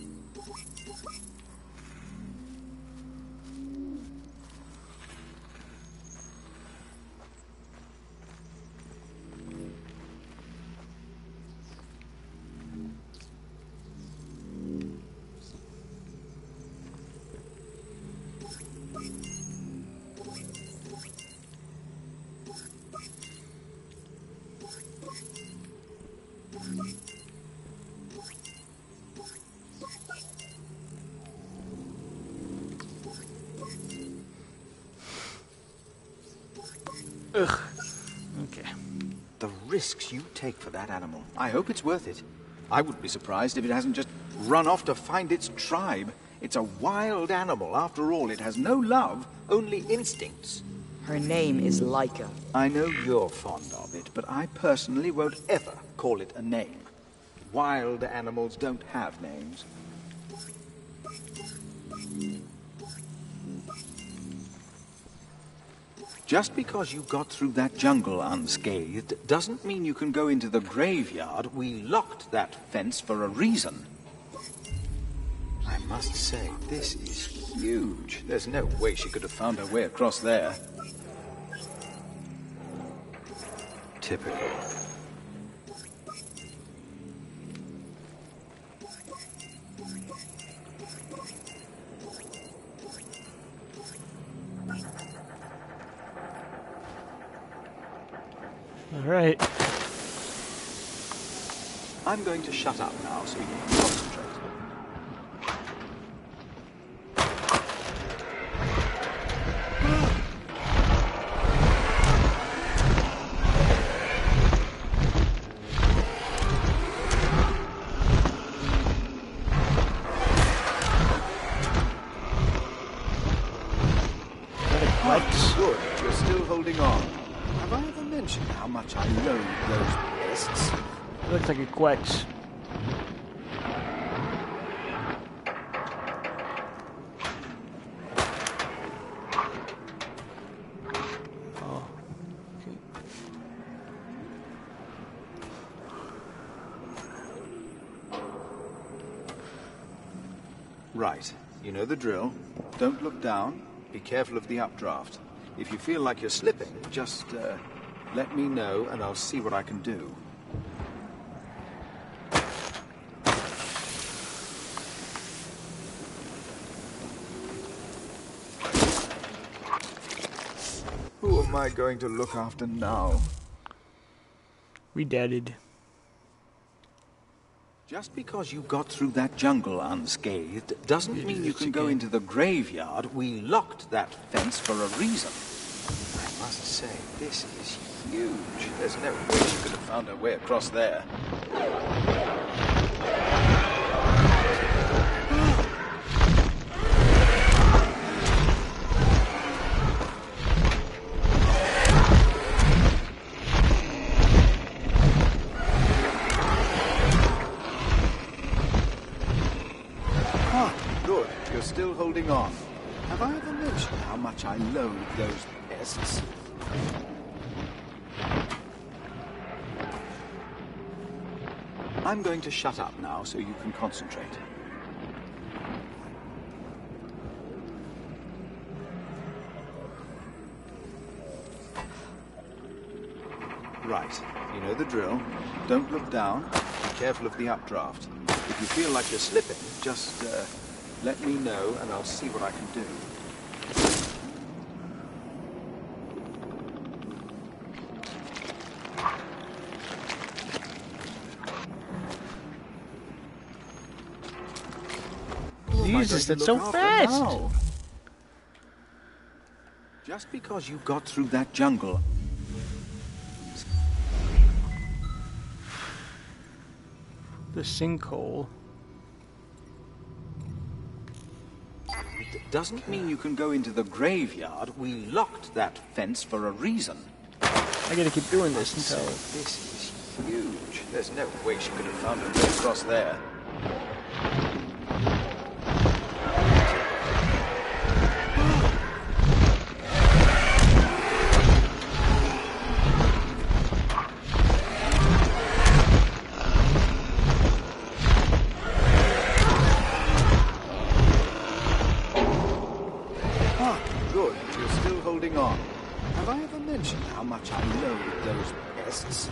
Ugh. Okay. The risks you take for that animal. I hope it's worth it. I wouldn't be surprised if it hasn't just run off to find its tribe. It's a wild animal. After all, it has no love, only instincts. Her name is Leica. I know you're fond of it, but I personally won't ever call it a name. Wild animals don't have names. Just because you got through that jungle unscathed doesn't mean you can go into the graveyard. We locked that fence for a reason. I must say, this is huge. There's no way she could have found her way across there. Typical. All right. I'm going to shut up now so you can concentrate. Good, you're still holding on. Have I ever mentioned how much I loathe those pests? It looks like a quetch. Oh, okay. Right, you know the drill. Don't look down. Be careful of the updraft. If you feel like you're slipping, just uh, let me know and I'll see what I can do. Who am I going to look after now? We deaded. Just because you got through that jungle unscathed doesn't mean you can go into the graveyard. We locked that fence for a reason. I must say, this is huge. There's no way she could have found her way across there. Still holding on. Have I ever mentioned how much I loathe those pests? I'm going to shut up now so you can concentrate. Right, you know the drill. Don't look down. Be careful of the updraft. If you feel like you're slipping, just uh, let me know and I'll see what I can do. Jesus, that's so fast! Now? Just because you got through that jungle. The sinkhole. Doesn't mean you can go into the graveyard. We locked that fence for a reason. I gotta keep doing this until... This is huge. There's no way she could have found her way across there. On. Have I ever mentioned how much I loathe those pests?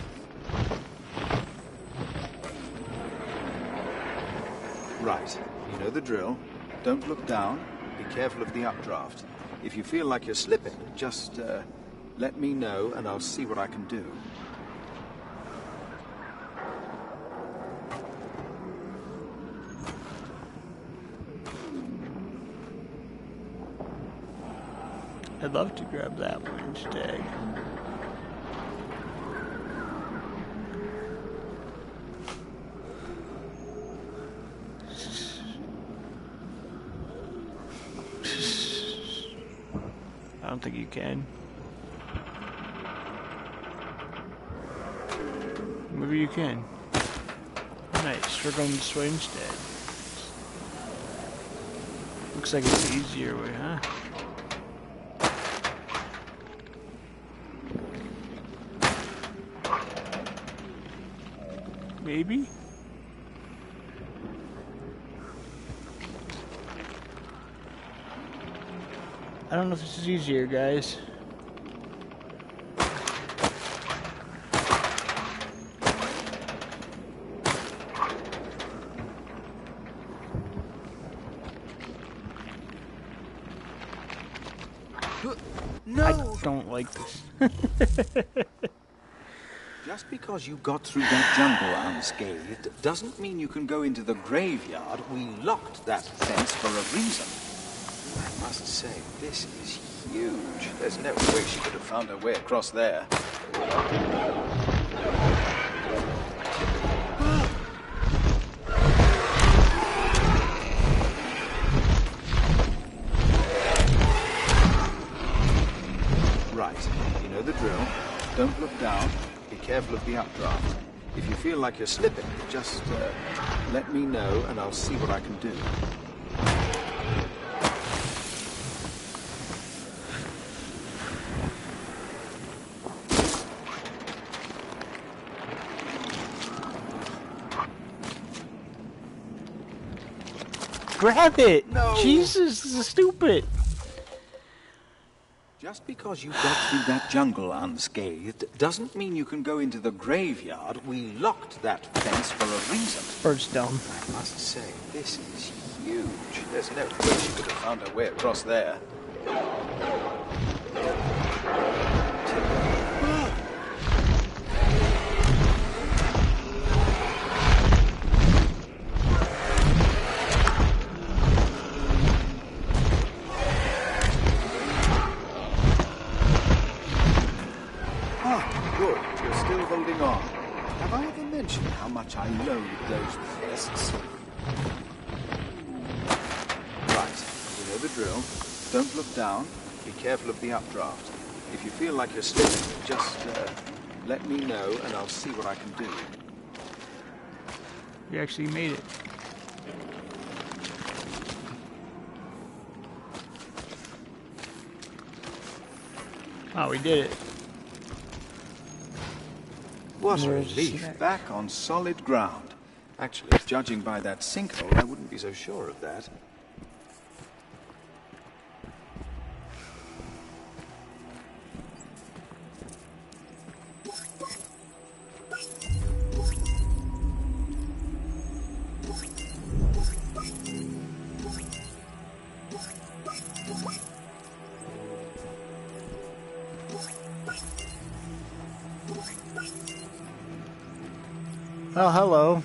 Right, you know the drill. Don't look down. Be careful of the updraft. If you feel like you're slipping, just uh, let me know and I'll see what I can do. I'd love to grab that one instead. I don't think you can. Maybe you can. Nice, we're going this way instead. Looks like it's the easier way, huh? maybe? I don't know if this is easier, guys. No! I don't like this. Just because you got through that jungle unscathed doesn't mean you can go into the graveyard. We locked that fence for a reason. I must say, this is huge. There's no way she could have found her way across there. Right, you know the drill. Don't look down. Be careful of the updraft. If you feel like you're slipping, just uh, let me know and I'll see what I can do. Grab it! No. Jesus, this is stupid. Just because you got through that jungle unscathed doesn't mean you can go into the graveyard. We locked that fence for a reason. Bird's dumb. I must say, this is huge. There's no way she could have found her way across there. How much I loathe those pests. Right, you know the drill. Don't look down. Be careful of the updraft. If you feel like you're slipping, just uh, let me know and I'll see what I can do. You actually made it. Oh, we did it. What a Where's the relief. snack? Back on solid ground. Actually, judging by that sinkhole, I wouldn't be so sure of that. Oh, hello.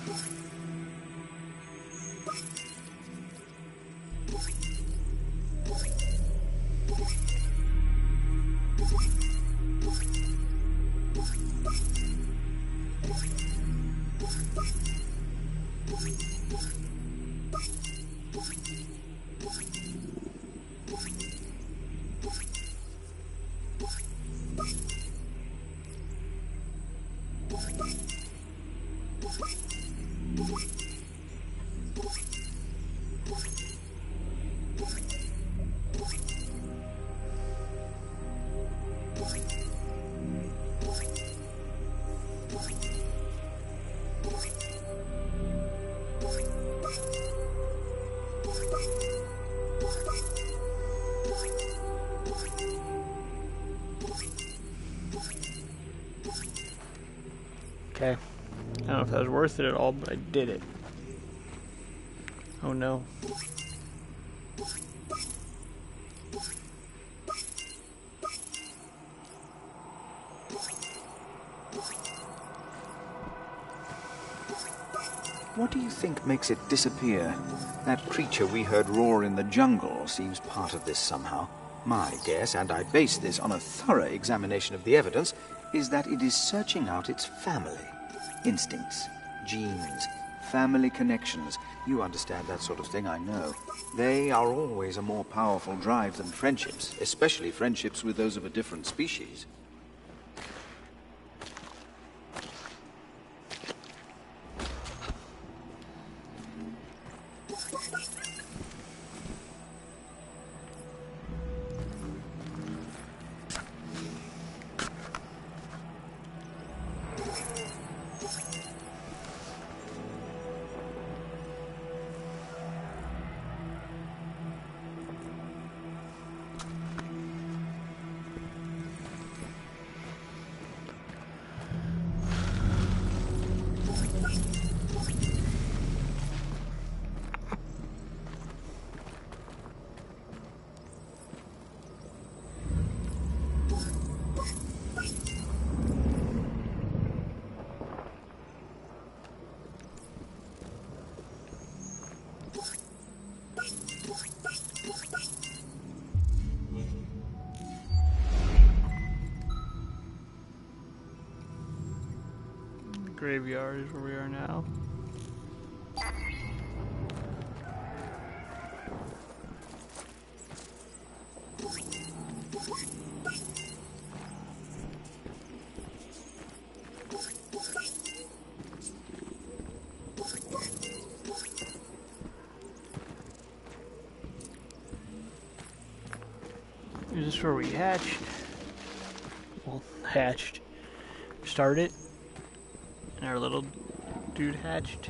Okay. I don't know if that was worth it at all, but I did it. Oh no. What do you think makes it disappear? That creature we heard roar in the jungle seems part of this somehow. My guess, and I base this on a thorough examination of the evidence, is that it is searching out its family. Instincts, genes, family connections. You understand that sort of thing, I know. They are always a more powerful drive than friendships, especially friendships with those of a different species. Graveyard is where we are now. Is this where we hatched? Well, hatched. Started. And our little dude hatched.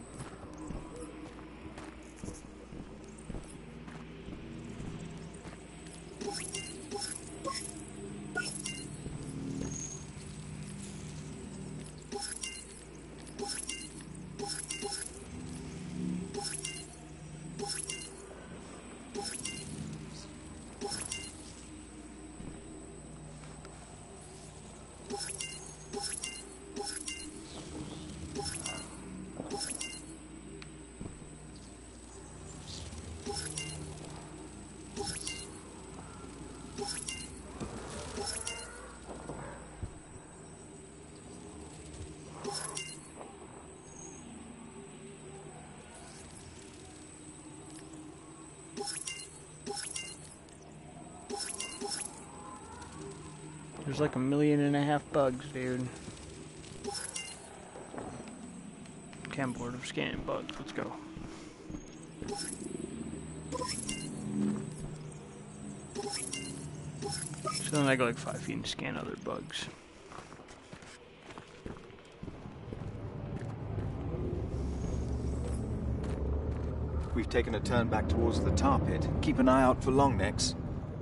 There's like a million and a half bugs, dude. Okay, I'm bored of scanning bugs. Let's go. So then I go like five feet and scan other bugs. We've taken a turn back towards the tar pit. Keep an eye out for long necks.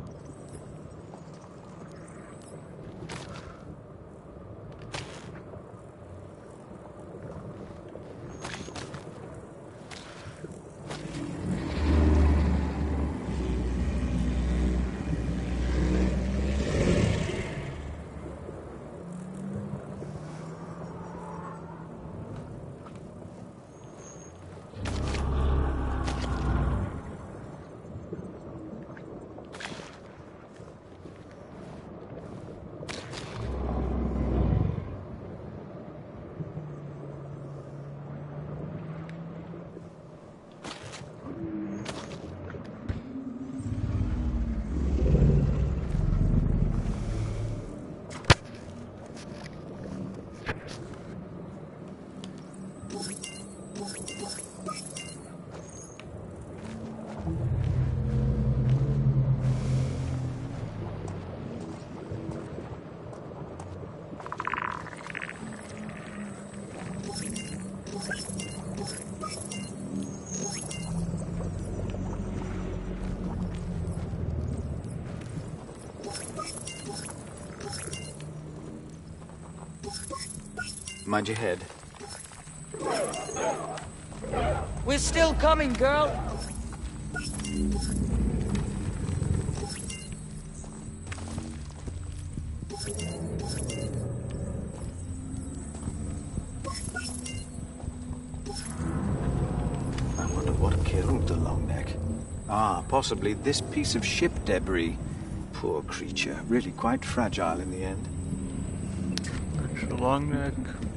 Mind your head. We're still coming, girl. I wonder what killed the long neck. Ah, possibly this piece of ship debris. Poor creature, really quite fragile in the end. Extra long neck.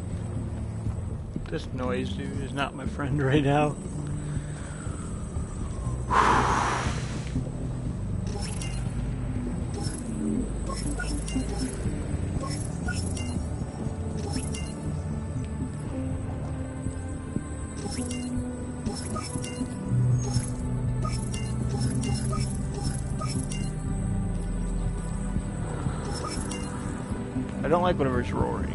This noise, dude, is not my friend right now. I don't like whenever it's roaring.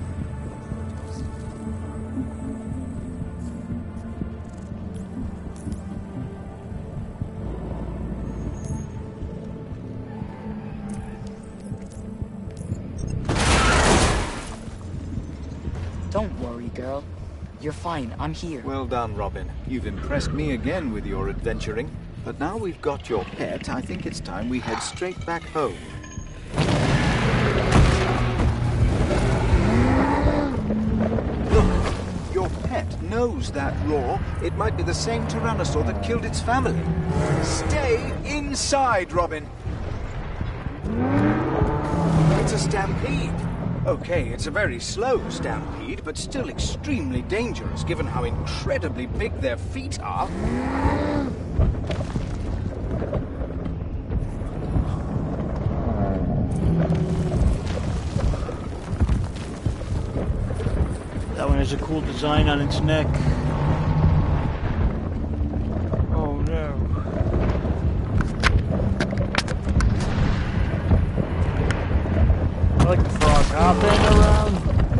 Don't worry, girl. You're fine. I'm here. Well done, Robin. You've impressed me again with your adventuring. But now we've got your pet, I think it's time we head straight back home. Look, your pet knows that roar. It might be the same tyrannosaur that killed its family. Stay inside, Robin. It's a stampede. Okay, it's a very slow stampede, but still extremely dangerous given how incredibly big their feet are. That one has a cool design on its neck. Oh no. I like the frog hopping around.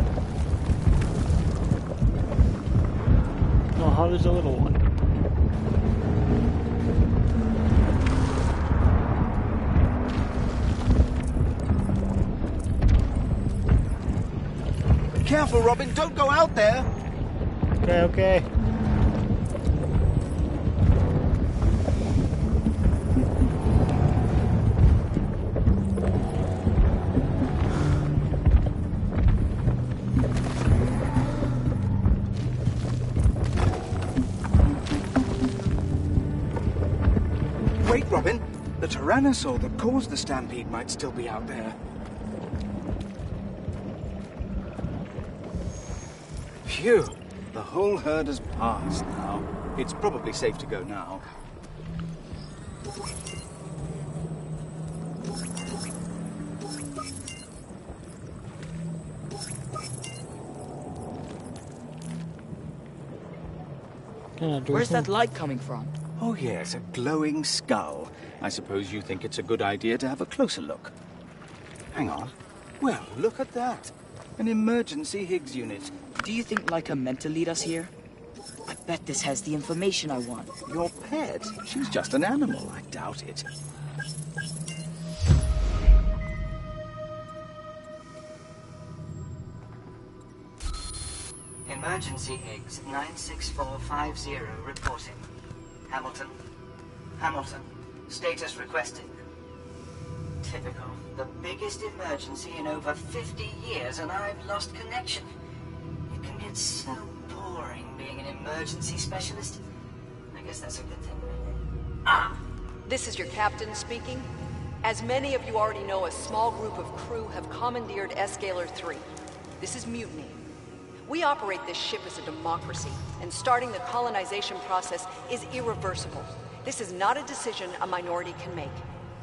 Oh, how does the little one? Careful, Robin, don't go out there! Okay, okay. Wait, Robin. The Tyrannosaur that caused the stampede might still be out there. Phew. The whole herd has passed now. It's probably safe to go now. Where's that light coming from? Oh yes, a glowing skull. I suppose you think it's a good idea to have a closer look. Hang on. Well, look at that. An emergency Higgs unit. Do you think Laika meant to lead us here? I bet this has the information I want. Your pet? She's just an animal. I doubt it. Emergency Higgs nine six four five zero reporting. Hamilton. Hamilton. Status requested. Typical. The biggest emergency in over fifty years and I've lost connection. It can get so boring being an emergency specialist. I guess that's a good thing, really. Ah! This is your captain speaking. As many of you already know, a small group of crew have commandeered Escalar three. This is mutiny. We operate this ship as a democracy, and starting the colonization process is irreversible. This is not a decision a minority can make.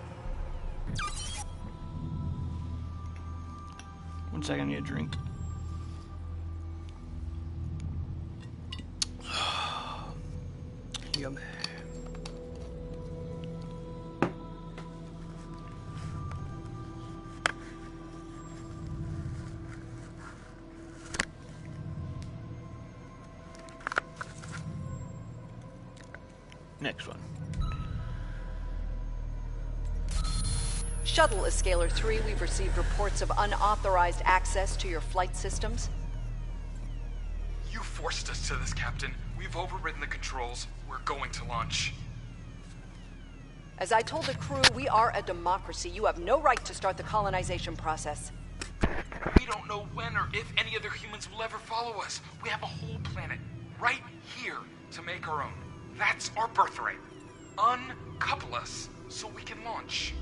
One second, I need a drink. Yum. Next one. Shuttle Escalar three, we've received reports of unauthorized access to your flight systems. You forced us to this, Captain. We've overridden the controls. We're going to launch. As I told the crew, we are a democracy. You have no right to start the colonization process. We don't know when or if any other humans will ever follow us. We have a whole planet right here to make our own. That's our birthright. Uncouple us so we can launch.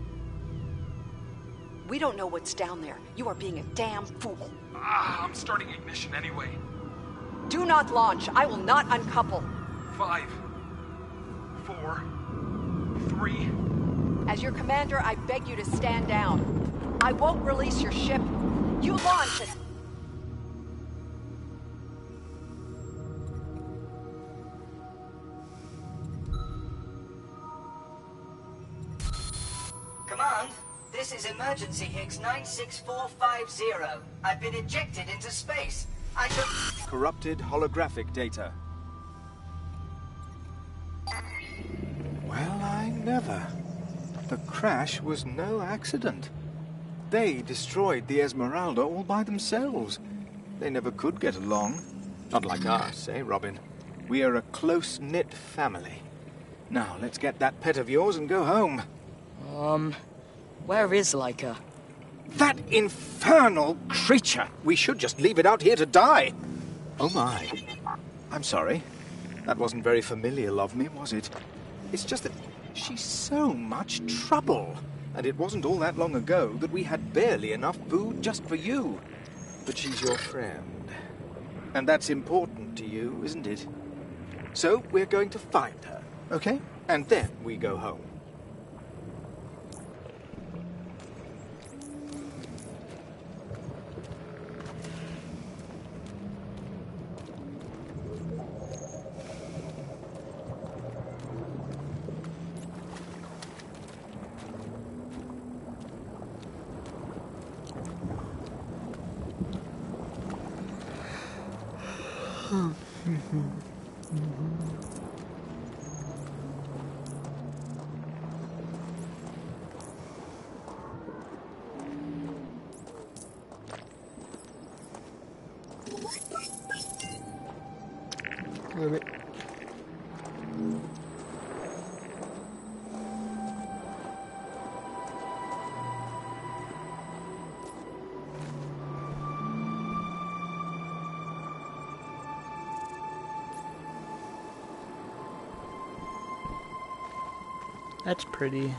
We don't know what's down there. You are being a damn fool. Ah, I'm starting ignition anyway. Do not launch. I will not uncouple. Five, four, three. As your commander, I beg you to stand down. I won't release your ship. You launch it. Command, this is Emergency Higgs nine six four five zero. I've been ejected into space. I should... Corrupted holographic data. Well, I never. The crash was no accident. They destroyed the Esmeralda all by themselves. They never could get along. Not like us, eh, Robin? We are a close-knit family. Now, let's get that pet of yours and go home. Um, where is Laika? That infernal creature! We should just leave it out here to die. Oh my. I'm sorry. That wasn't very familial of me, was it? It's just that she's so much trouble. And it wasn't all that long ago that we had barely enough food just for you. But she's your friend. And that's important to you, isn't it? So we're going to find her, okay? And then we go home. Ribbit. That's pretty.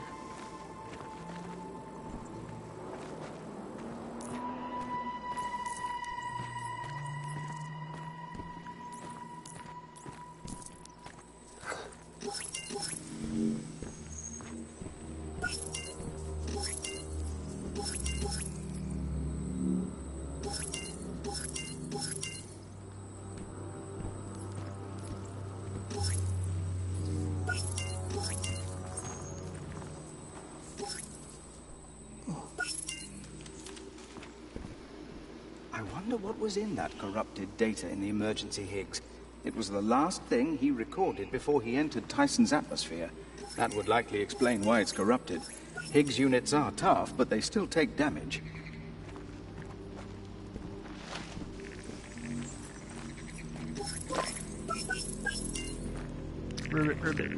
I wonder what was in that corrupted data in the emergency Higgs. It was the last thing he recorded before he entered Tyson's atmosphere. That would likely explain why it's corrupted. Higgs units are tough, but they still take damage. Ribbit, ribbit.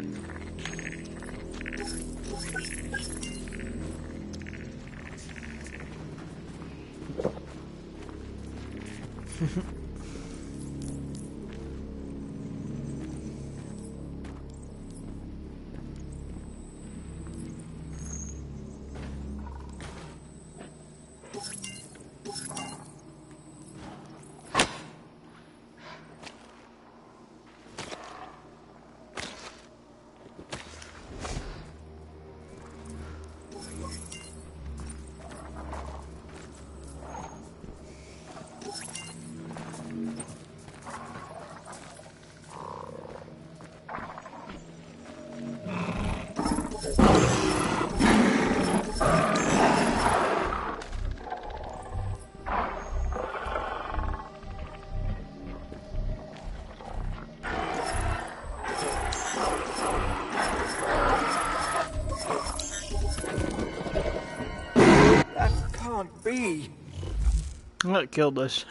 Be. That killed us.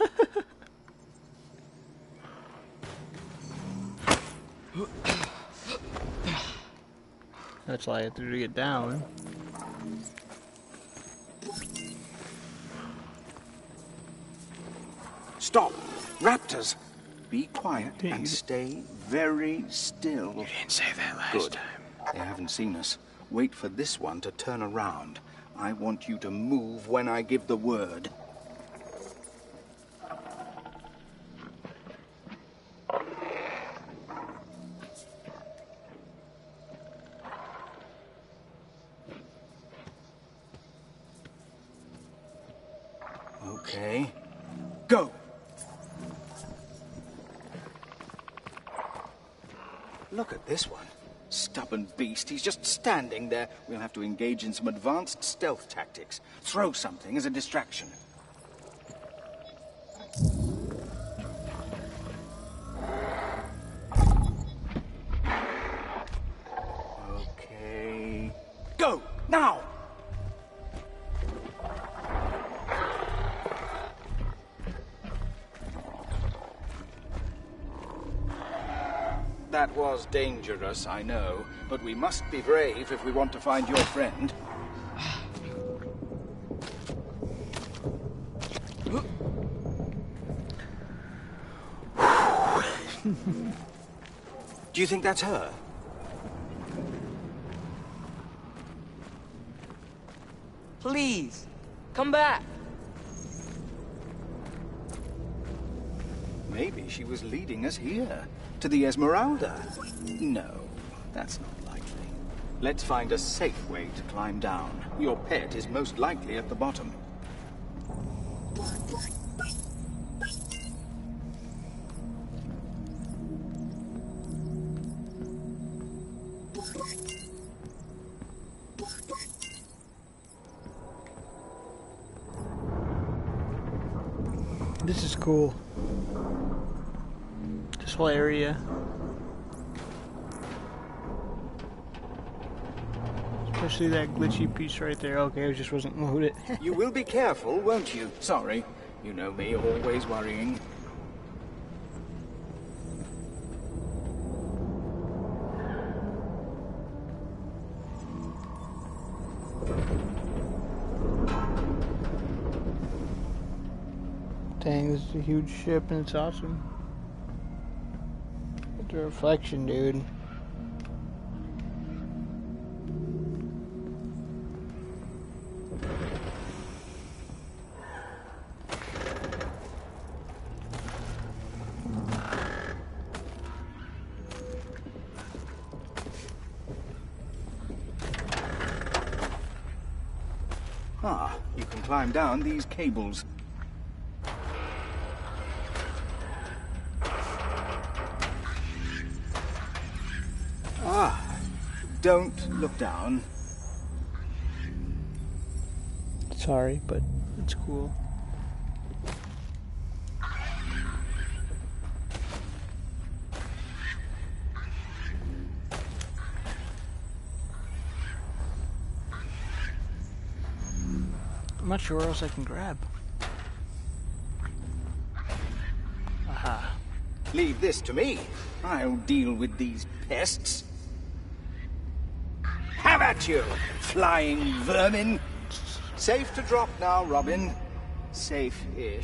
That's why I have to get down. Stop! Raptors! Be quiet Didn't and you- stay very still. You didn't say that last Good. time. They haven't seen us. Wait for this one to turn around. I want you to move when I give the word. Okay. Go! Look at this one. Stubborn beast. He's just standing there. We'll have to engage in some advanced stealth tactics. Throw something as a distraction. Okay. Go! Now! That was dangerous, I know, but we must be brave if we want to find your friend. Do you think that's her? Please, come back. Maybe she was leading us here, to the Esmeralda. No, that's not likely. Let's find a safe way to climb down. Your pet is most likely at the bottom. This is cool. This whole area. Especially that glitchy piece right there. Okay, it just wasn't loaded. You will be careful, won't you? Sorry. You know me, always worrying. Dang, this is a huge ship and it's awesome. The reflection, dude. Ah, you can climb down these cables. Ah, don't look down. Sorry, but it's cool. I'm not sure what else I can grab. Aha. Leave this to me. I'll deal with these pests. Have at you, flying vermin. Safe to drop now, Robin. Safe-ish.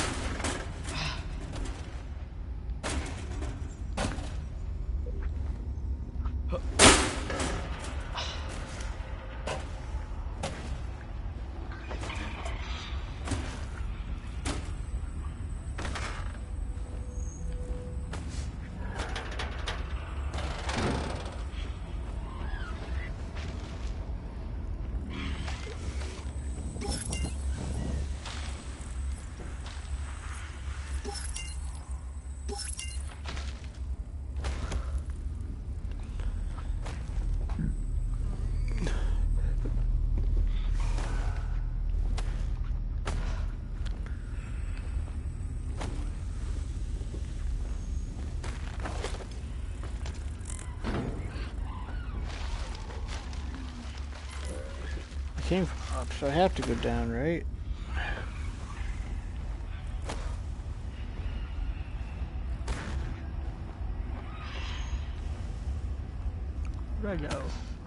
Came from up, so I have to go down, right? Where'd I go?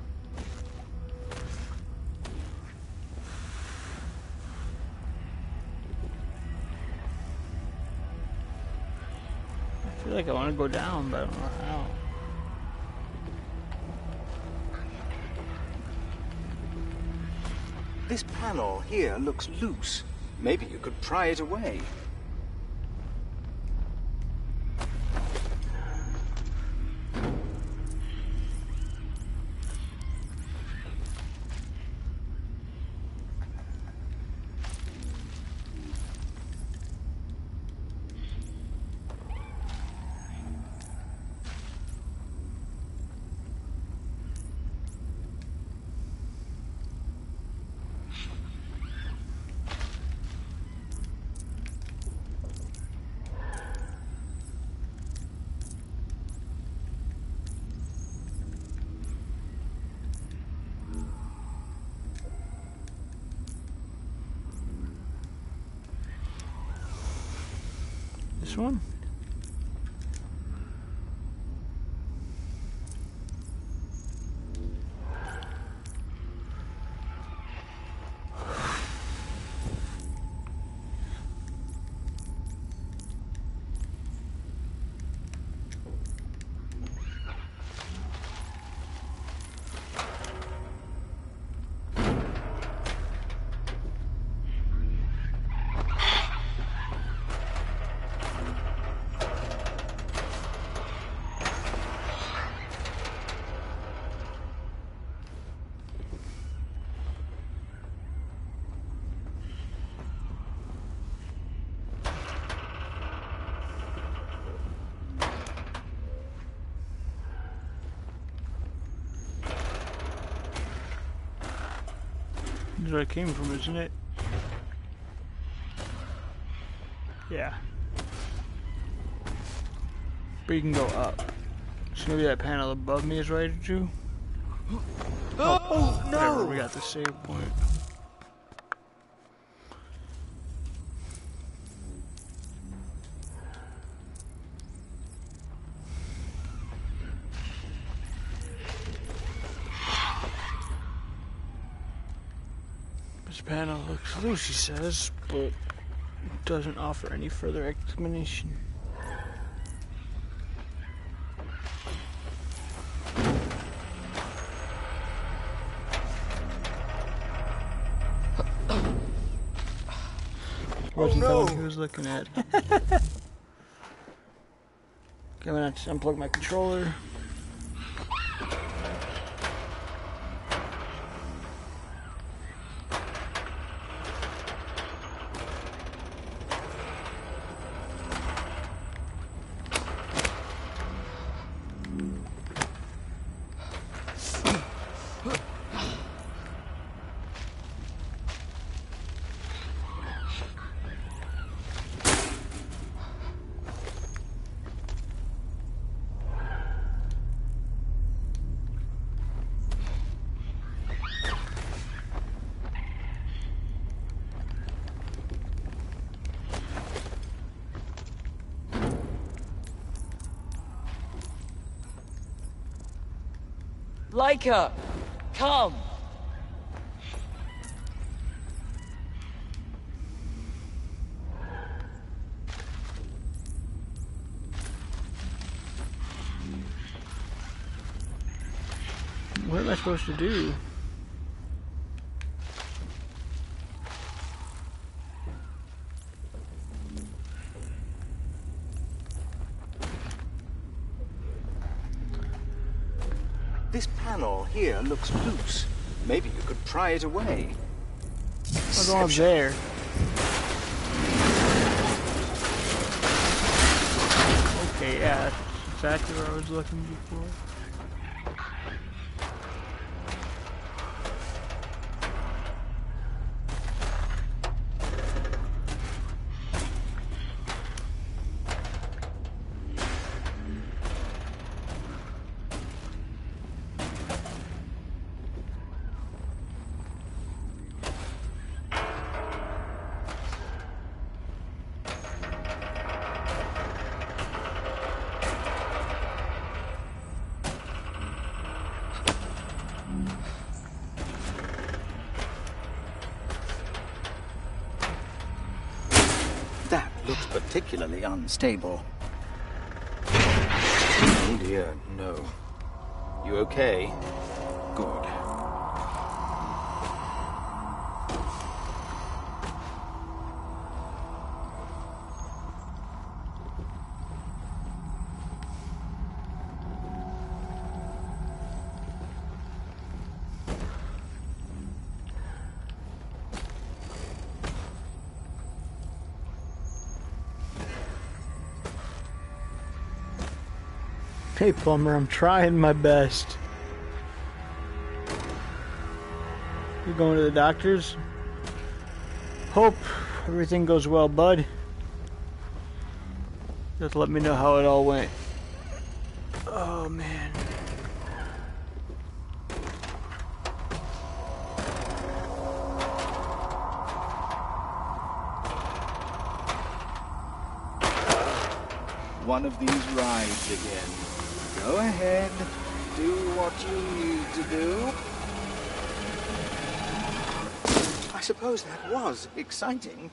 I feel like I want to go down, but I don't know how. This panel here looks loose. Maybe you could pry it away. This one? This is where it came from, isn't it? Yeah. But you can go up. So maybe that panel above me is right at you? Oh, oh no! Whatever, we got the save point. This panel looks loose, he says, but doesn't offer any further explanation. Wasn't Oh, no. the one he was looking at. Okay, I'm gonna have to unplug my controller. Leica! Come! What am I supposed to do? This panel here looks loose. Maybe you could pry it away. I'll go up there. Okay, yeah, that's exactly where I was looking before. That looks particularly unstable. Oh dear, no. You okay? Good. Hey, plumber, I'm trying my best. You going to the doctor's? Hope everything goes well, bud. Just let me know how it all went. Oh, man. One of these rides again. Go ahead, do what you need to do. I suppose that was exciting.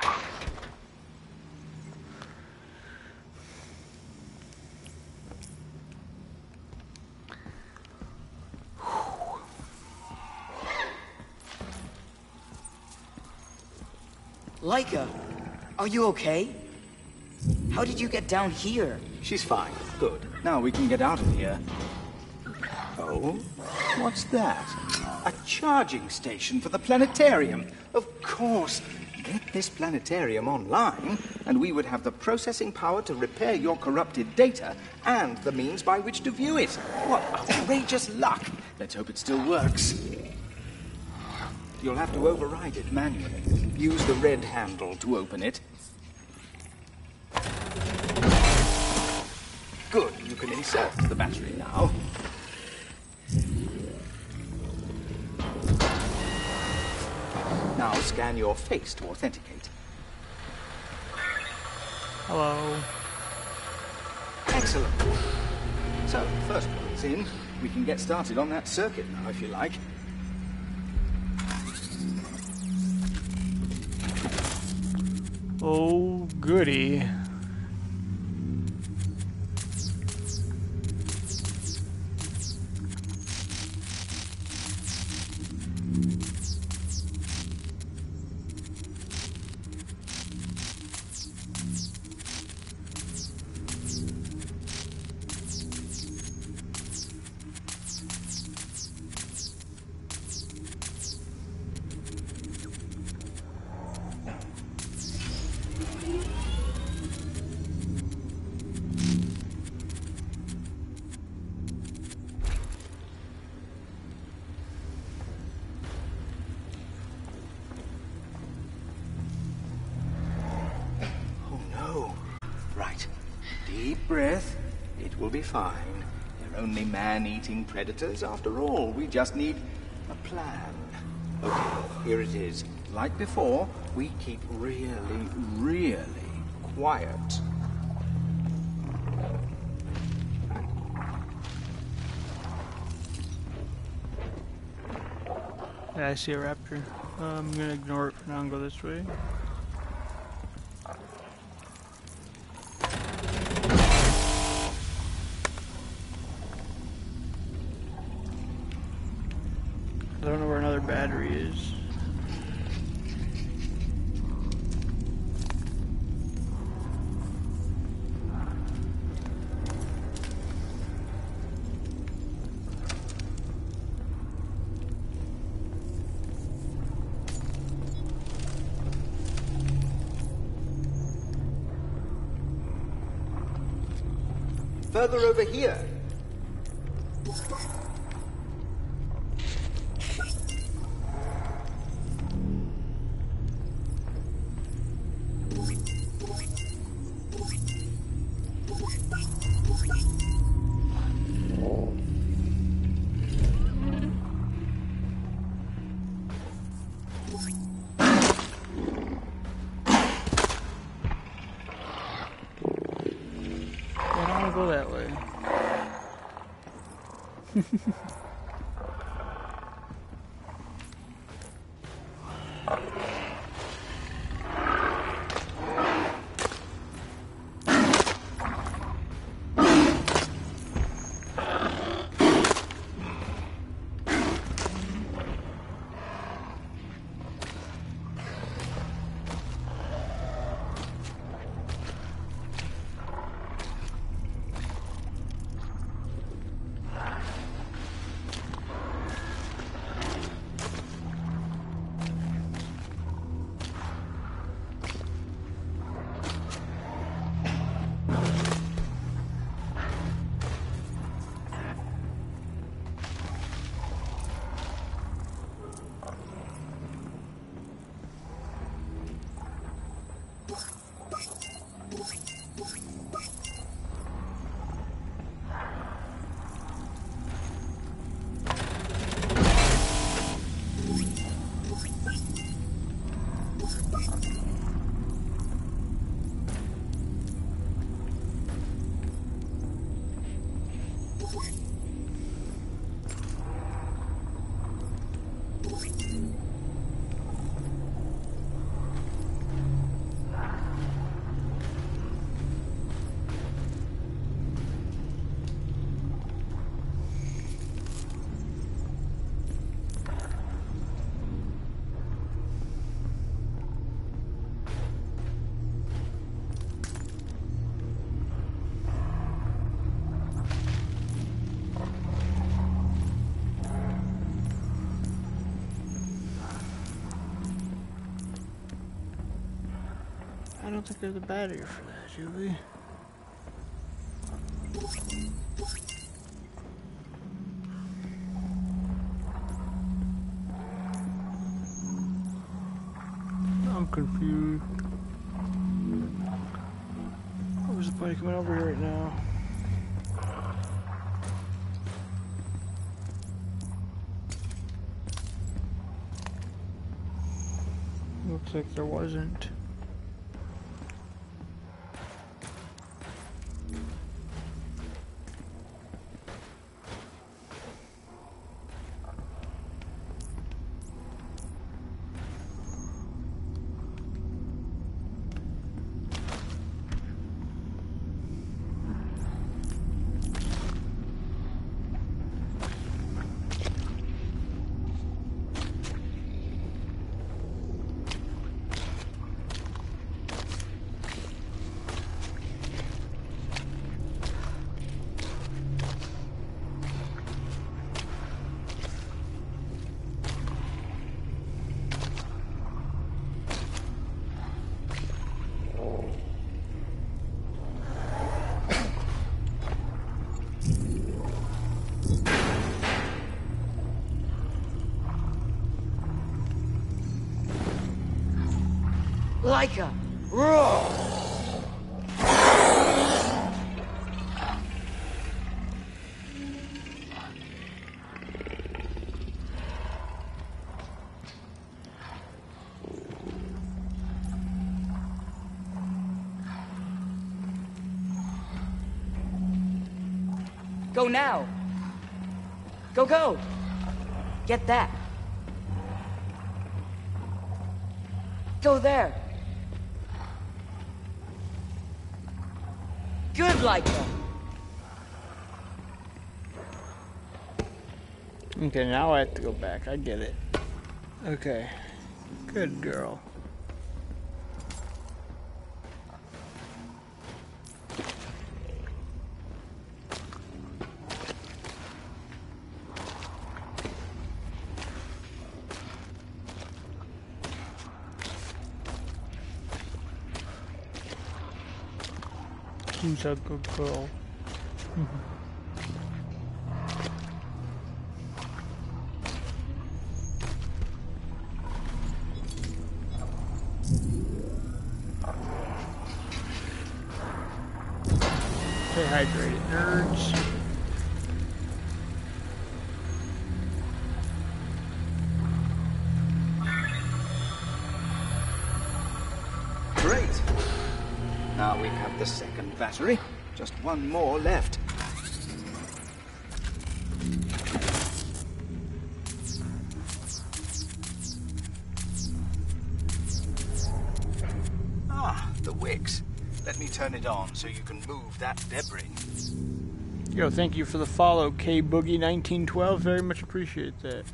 Leica, are you okay? How did you get down here? She's fine. Good. Now we can get out of here. Oh? What's that? A charging station for the planetarium. Of course. Get this planetarium online, and we would have the processing power to repair your corrupted data and the means by which to view it. What outrageous luck! Let's hope it still works. You'll have to override it manually. Use the red handle to open it. Good, you can insert the battery now. Now scan your face to authenticate. Hello. Excellent. So, first one's in. We can get started on that circuit now, if you like. Oh, goody. Deep breath. It will be fine. They're only man-eating predators after all. We just need a plan. Okay, here it is. Like before, we keep really, really quiet. Yeah, I see a raptor. Uh, I'm gonna ignore it for now and go this way. I don't know where another battery is. Further over here. Go that way. I don't think there's a battery for that, Julie. confused. What was the point of coming over here right now? Looks like there wasn't. Laika! Roar! Go now! Go, go! Get that! Go there! Good, Laika! Okay, now I have to go back. I get it. Okay. Good girl. Who's a good girl? Stay hydrated, nerds. Great. Now we have the second battery. Just one more left. Ah, the wicks. Let me turn it on so you can move that debris. Yo, thank you for the follow, K Boogie nineteen twelve. Very much appreciate that.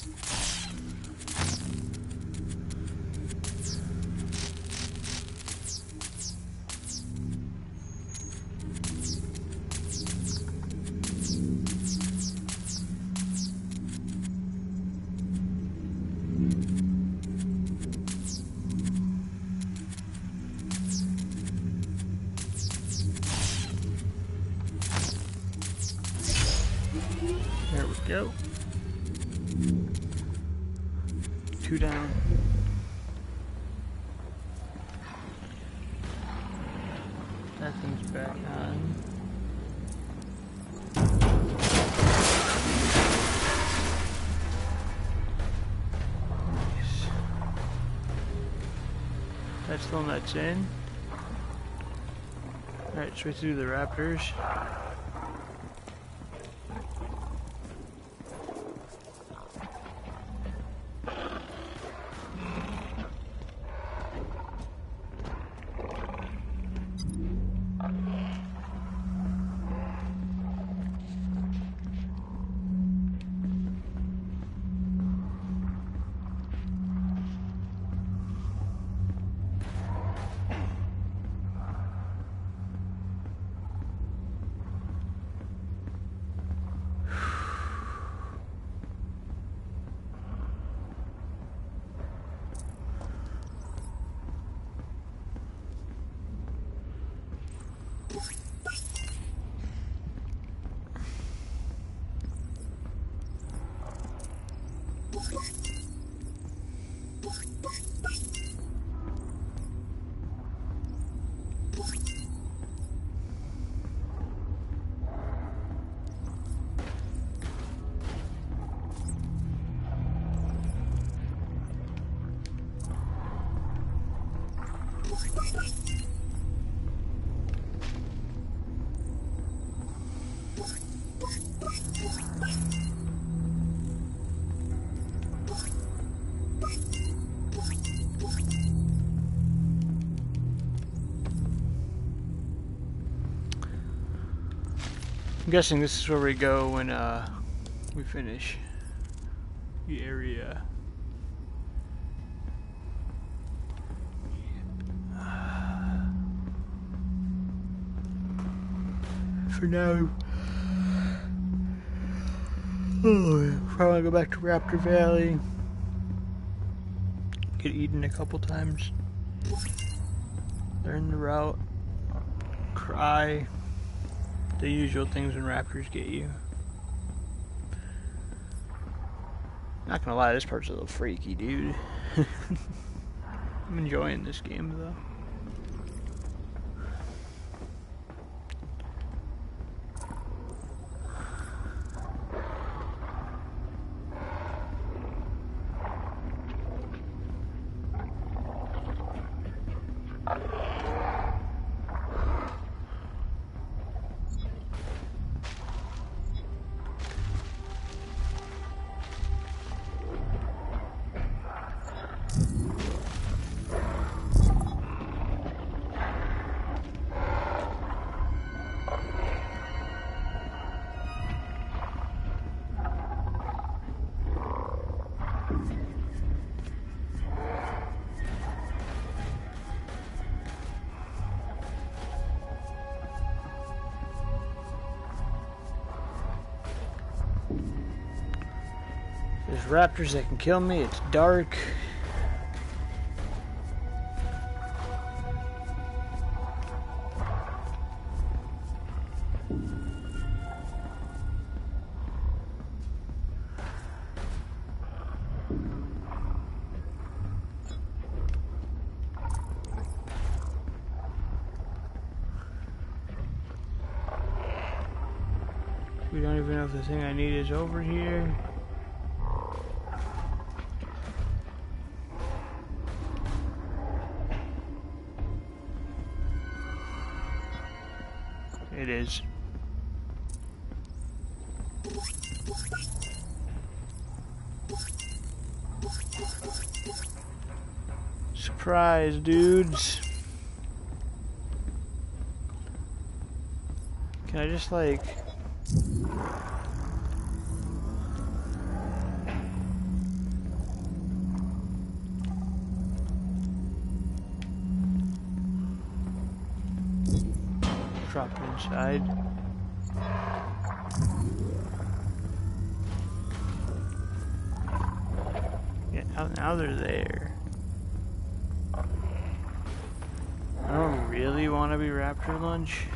There we go. Two down. That thing's back on. Nice. That's still nuts in. Alright, straight through the Raptors. I'm guessing this is where we go when uh, we finish the area. For now, oh, probably go back to Raptor Valley, get eaten a couple times, learn the route, cry, the usual things when raptors get you. Not gonna lie, this part's a little freaky, dude. I'm enjoying this game though. There's raptors that can kill me. It's dark. We don't even know if the thing I need is over here. It is. Surprise, dudes. Can I just like... drop it inside? Yeah, now, now they're there. I don't really want to be raptor lunch.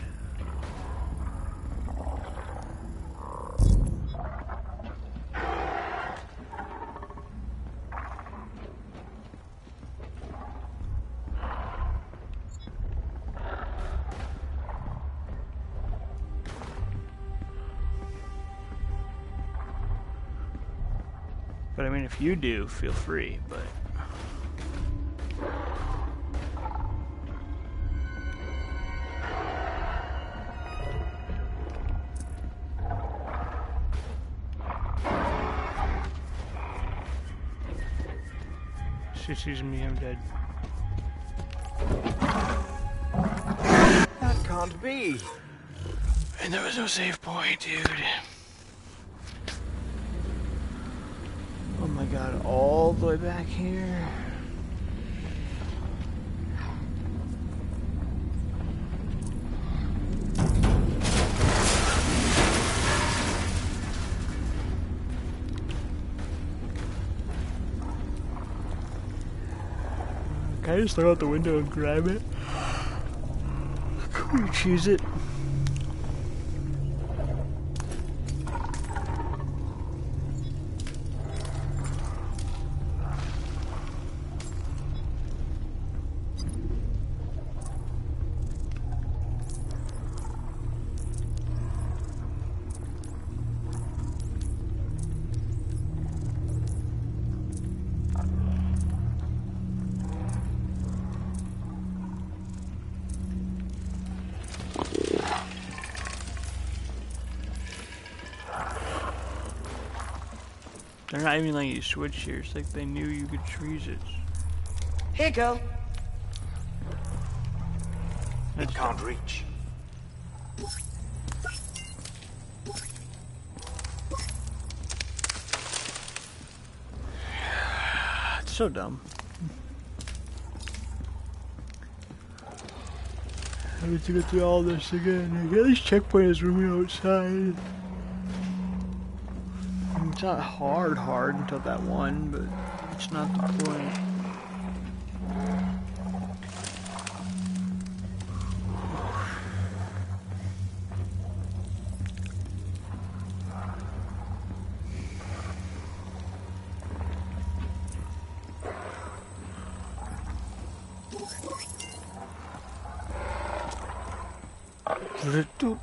But I mean, if you do, feel free, but... She sees me, I'm dead. That can't be. And there was no save point, dude. Oh my god, all the way back here. Can I just throw out the window and grab it? Can we choose it? They're not even letting you switch here. It's like they knew you could freeze it. Here, girl. It can't reach. so dumb. I have to go through all this again. At least checkpoint is room outside. It's not hard, hard until that one, but it's not the point. Doop.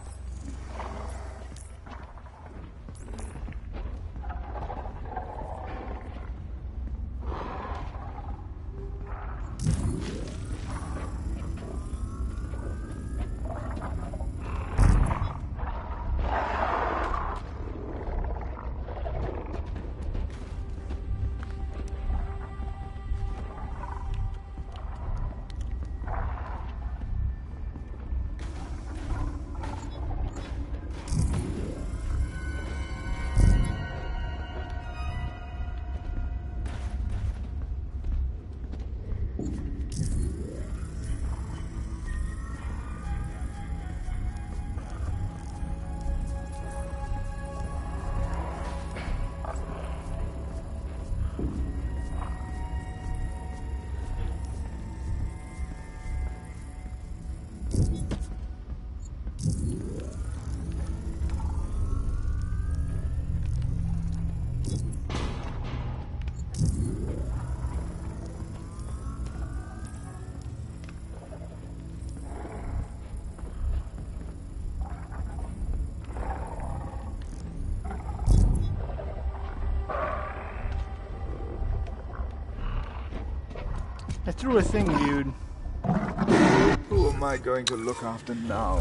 I threw a thing, dude. Who am I going to look after now?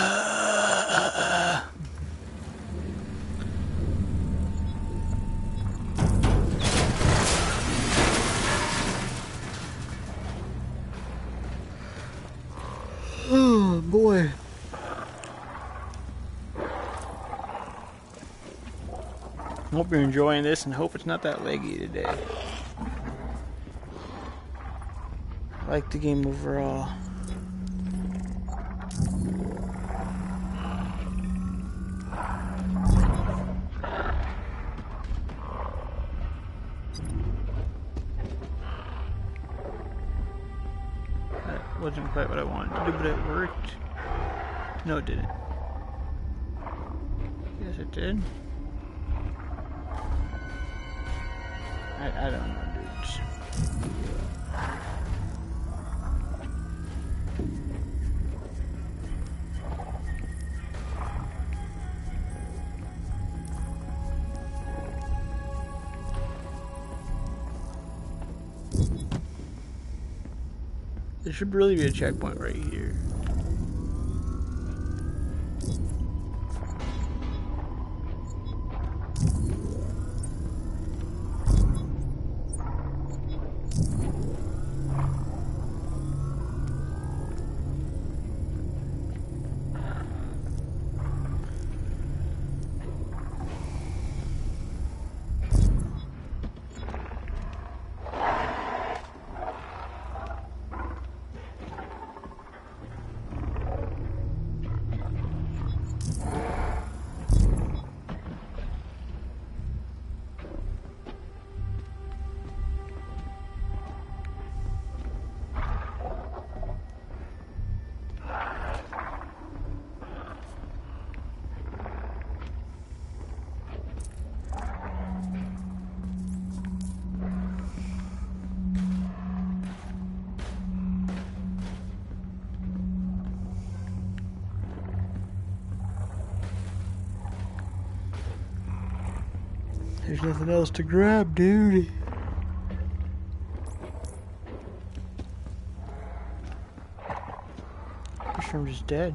Oh boy. Hope you're enjoying this and hope it's not that leggy today. I like the game overall. That wasn't quite what I wanted to do, but it worked. No, it didn't. Yes, it did. I, I don't know, dudes. There should really be a checkpoint right here. There's nothing else to grab, dude. I'm just dead.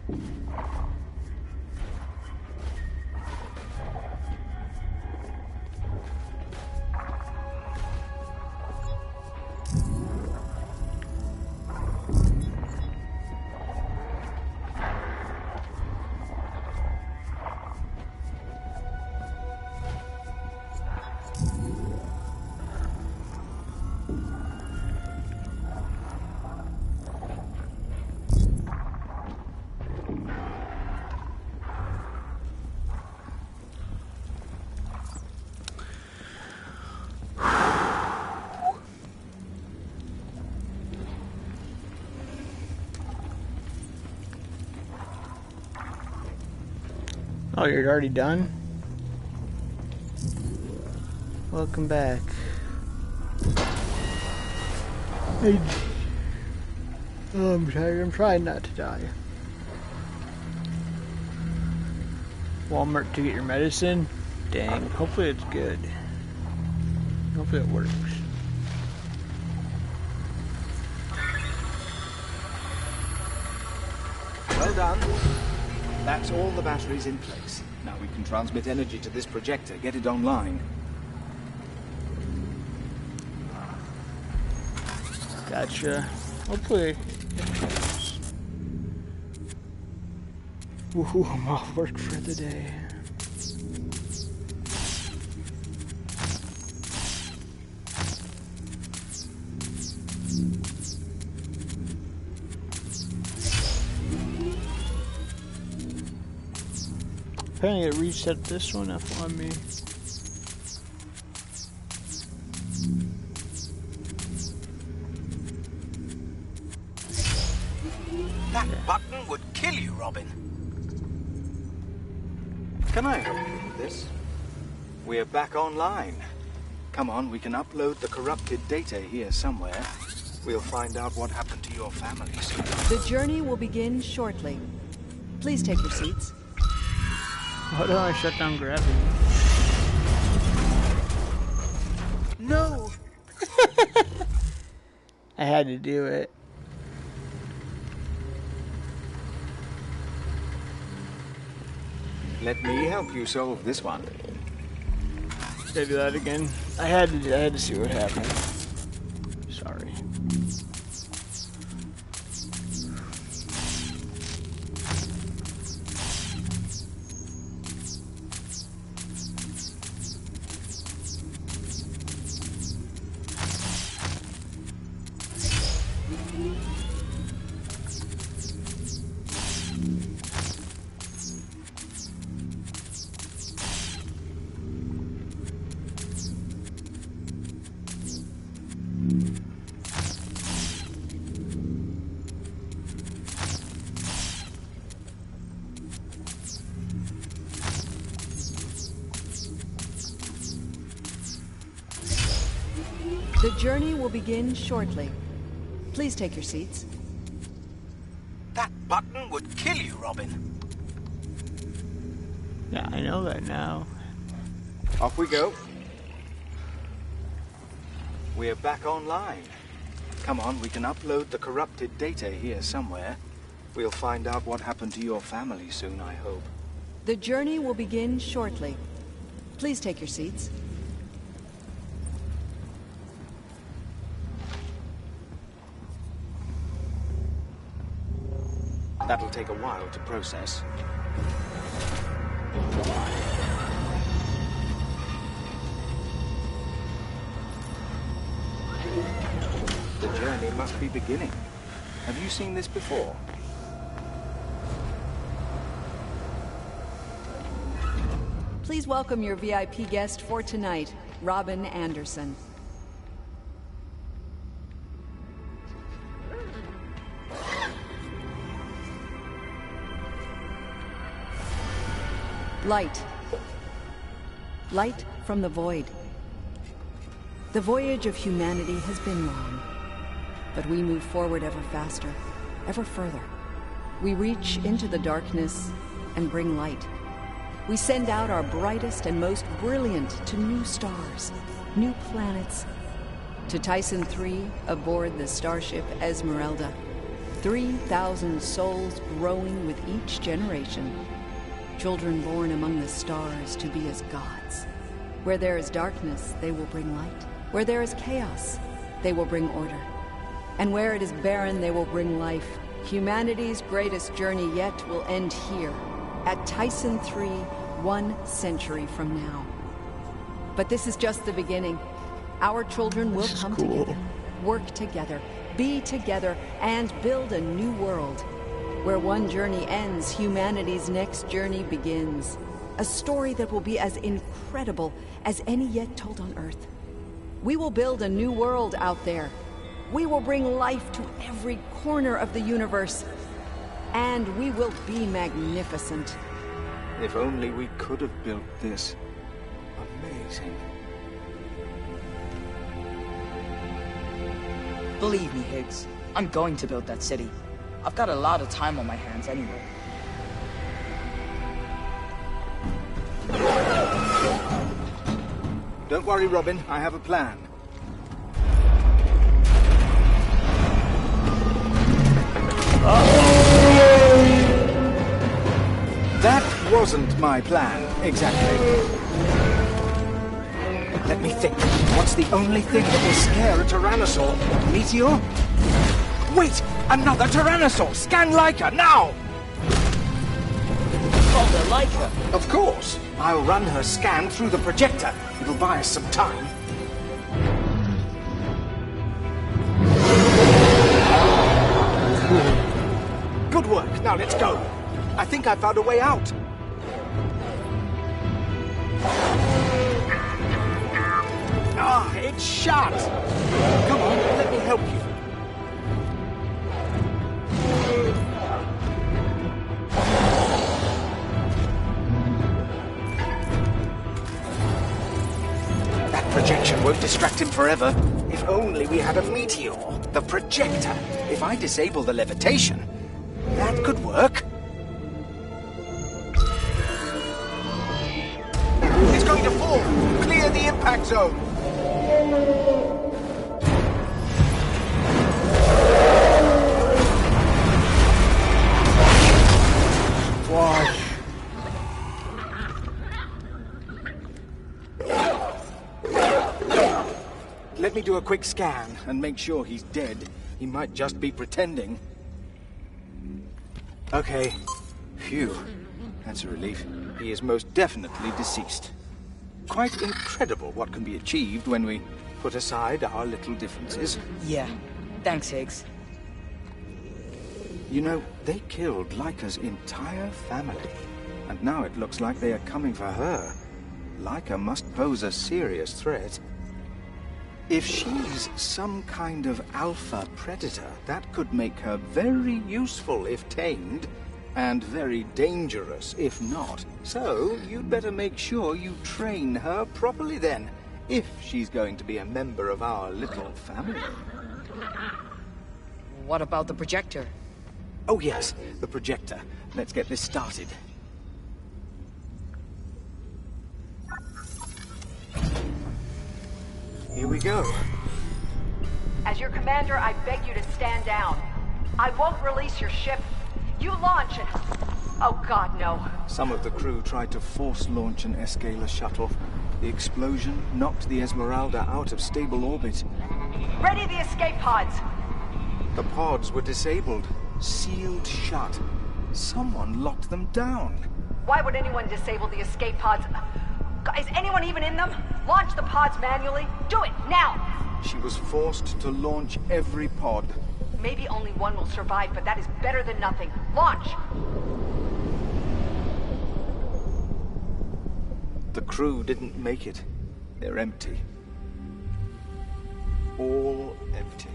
Oh, you're already done? Welcome back. Hey. Oh, I'm tired. I'm trying not to die. Walmart to get your medicine? Dang. Hopefully it's good. Hopefully it works. Well done. That's all the batteries in place. Now we can transmit energy to this projector, get it online. Gotcha. Hopefully. Woohoo, I'm off work for the day. Apparently it reset this one up on me. That button would kill you, Robin. Can I help you with this? We're back online. Come on, we can upload the corrupted data here somewhere. We'll find out what happened to your families. The journey will begin shortly. Please take your seats. How do I shut down gravity? No! I had to do it. Let me help you solve this one. Did I do that again? I had to. I had to see what happened. Sorry. The journey will begin shortly. Please take your seats. That button would kill you, Robin. Yeah, I know that now. Off we go. We're back online. Come on, we can upload the corrupted data here somewhere. We'll find out what happened to your family soon, I hope. The journey will begin shortly. Please take your seats. That'll take a while to process. The journey must be beginning. Have you seen this before? Please welcome your V I P guest for tonight, Robin Anderson. Light. Light from the void. The voyage of humanity has been long, but we move forward ever faster, ever further. We reach into the darkness and bring light. We send out our brightest and most brilliant to new stars, new planets, to Tyson three aboard the starship Esmeralda. three thousand souls growing with each generation. Children born among the stars to be as gods. Where there is darkness, they will bring light. Where there is chaos, they will bring order. And where it is barren, they will bring life. Humanity's greatest journey yet will end here, at Tyson three, one century from now. But this is just the beginning. Our children will come cool. together, work together, be together, and build a new world. Where one journey ends, humanity's next journey begins. A story that will be as incredible as any yet told on Earth. We will build a new world out there. We will bring life to every corner of the universe. And we will be magnificent. If only we could have built this. Amazing. Believe me, Higgs, I'm going to build that city. I've got a lot of time on my hands anyway. Don't worry, Robin. I have a plan. That wasn't my plan, exactly. Let me think. What's the only thing that will scare a Tyrannosaur? Meteor? Wait! Another Tyrannosaur! Scan Leica, now! Oh, the Leica! Of course! I'll run her scan through the projector. It'll buy us some time. Good work. Now let's go. I think I found a way out. Ah, it's shut. Come on, let me help you. That projection won't distract him forever. If only we had a meteor. The projector. If I disable the levitation, that could work. It's going to fall. Clear the impact zone. Why? Let me do a quick scan and make sure he's dead. He might just be pretending. Okay. Phew. That's a relief. He is most definitely deceased. Quite incredible what can be achieved when we put aside our little differences. Yeah. Thanks, Higgs. You know, they killed Leica's entire family. And now it looks like they are coming for her. Leica must pose a serious threat. If she's some kind of alpha predator, that could make her very useful if tamed, and very dangerous if not. So, you'd better make sure you train her properly then, if she's going to be a member of our little family. What about the projector? Oh yes, the projector. Let's get this started. Here we go. As your commander, I beg you to stand down. I won't release your ship. You launch and... Oh god, no. Some of the crew tried to force launch an Escaler shuttle. The explosion knocked the Esmeralda out of stable orbit. Ready the escape pods! The pods were disabled, sealed shut. Someone locked them down. Why would anyone disable the escape pods? Is anyone even in them? Launch the pods manually. Do it, now! She was forced to launch every pod. Maybe only one will survive, but that is better than nothing. Launch! The crew didn't make it. They're empty. All empty.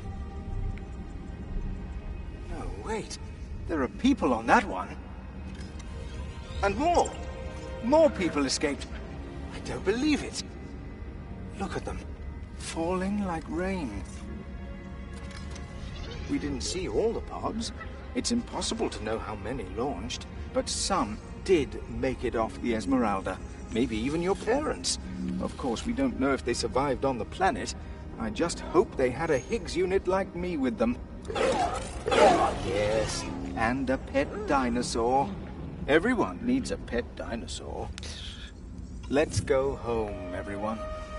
No, wait. There are people on that one. And more! More people escaped. I don't believe it. Look at them. Falling like rain. We didn't see all the pods. It's impossible to know how many launched, but some did make it off the Esmeralda. Maybe even your parents. Of course, we don't know if they survived on the planet. I just hope they had a Higgs unit like me with them. Yes, and a pet dinosaur. Everyone needs a pet dinosaur. Let's go home, everyone.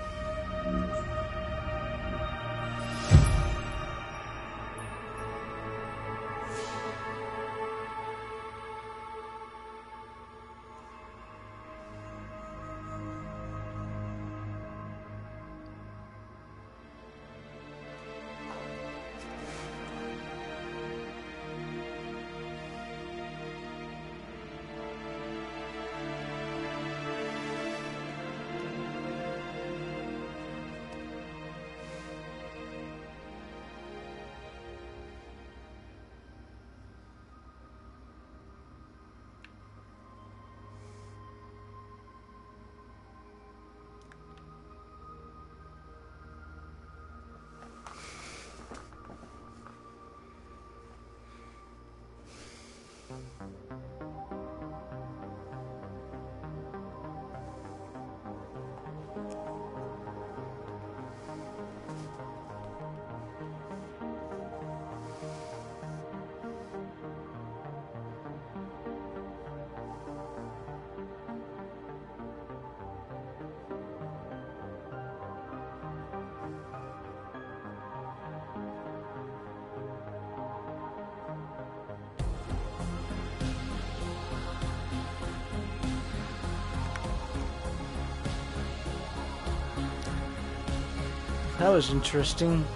That was interesting.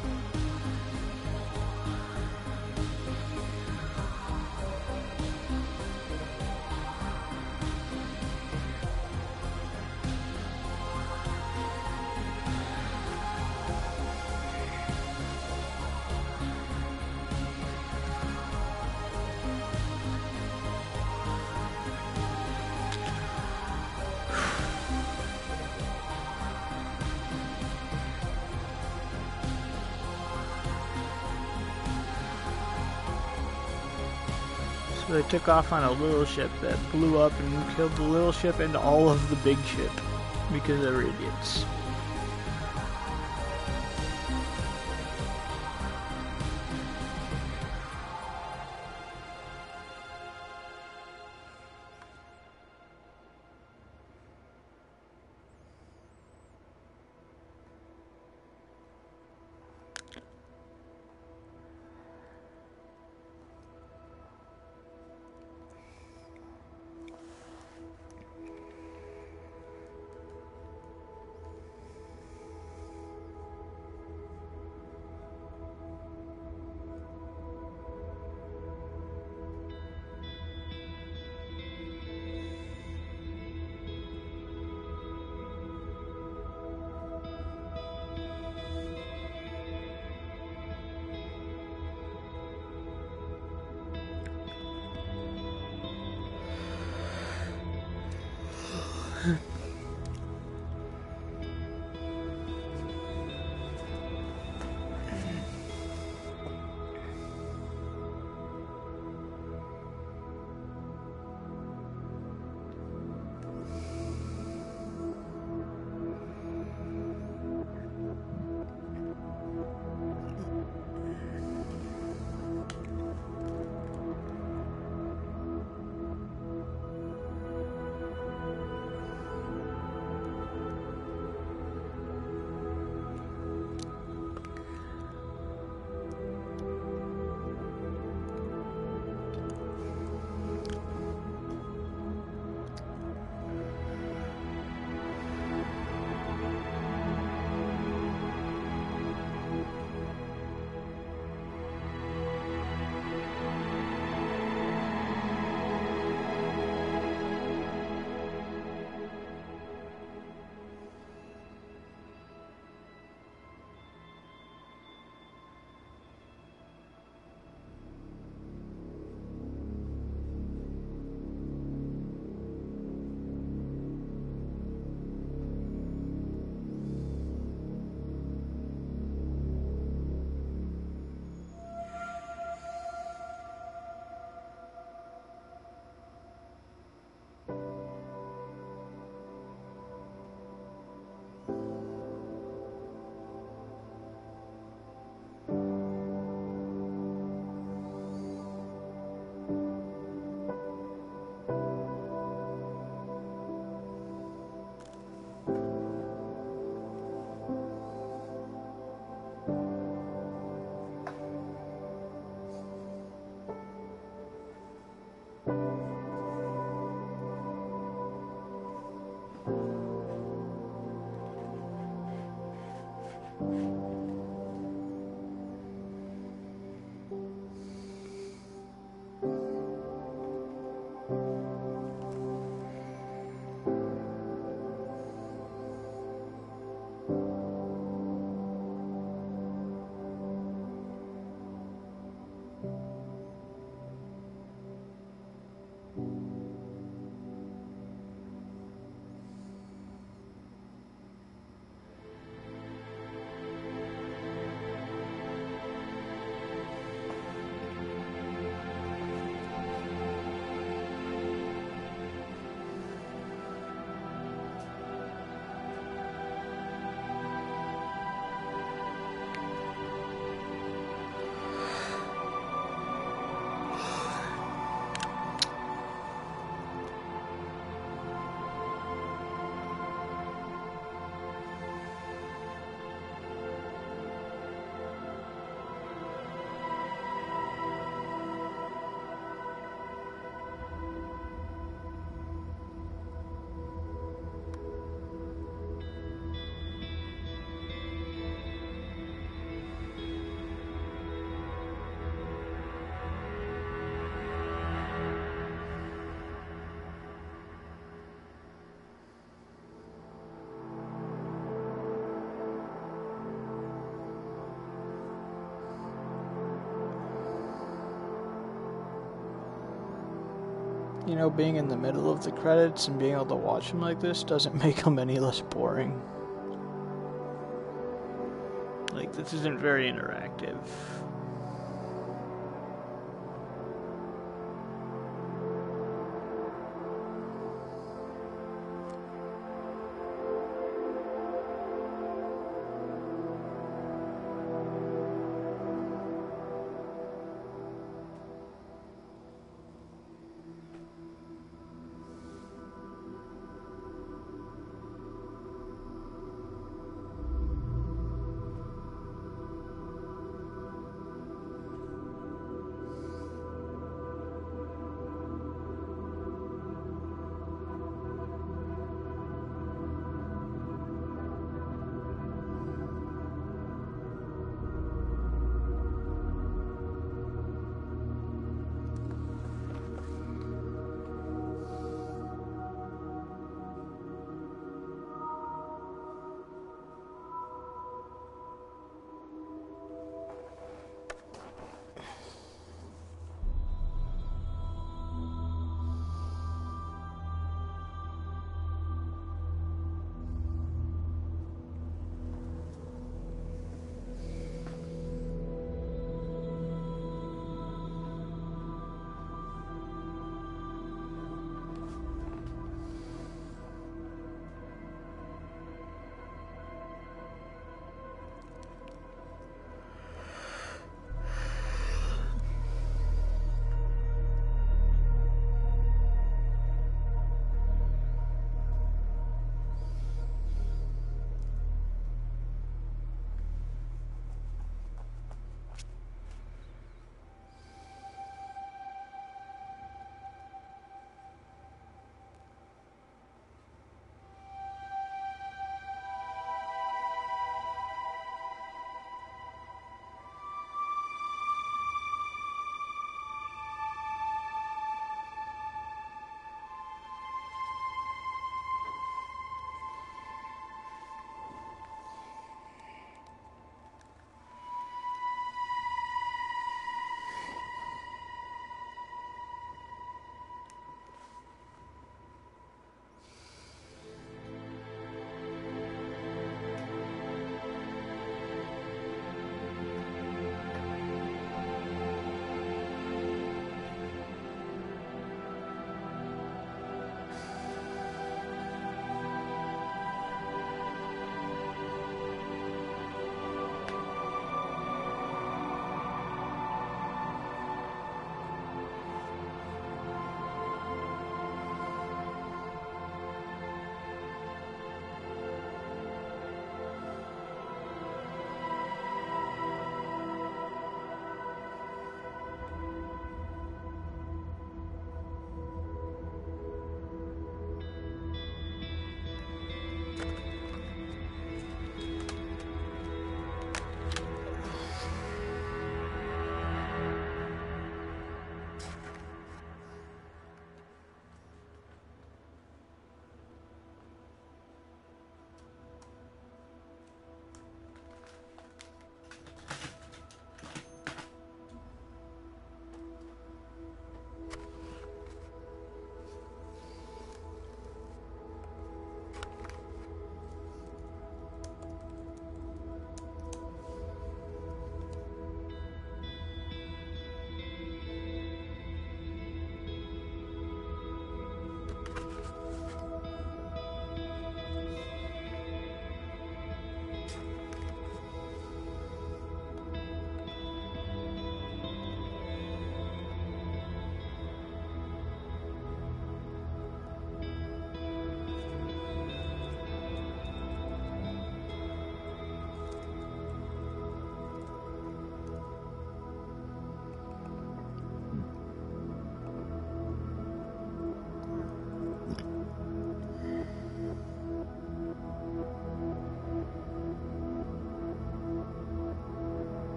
So they took off on a little ship that blew up and killed the little ship and all of the big ship because they were idiots. You know, being in the middle of the credits and being able to watch them like this doesn't make them any less boring. Like, this isn't very interactive.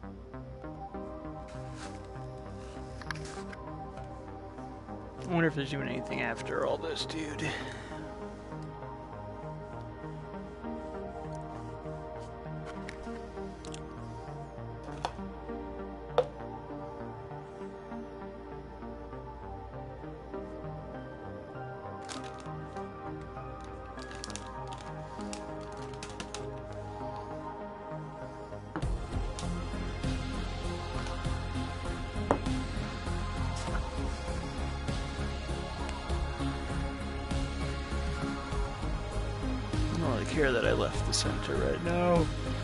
I wonder if there's even anything after all this, dude. I don't really care that I left the center right now.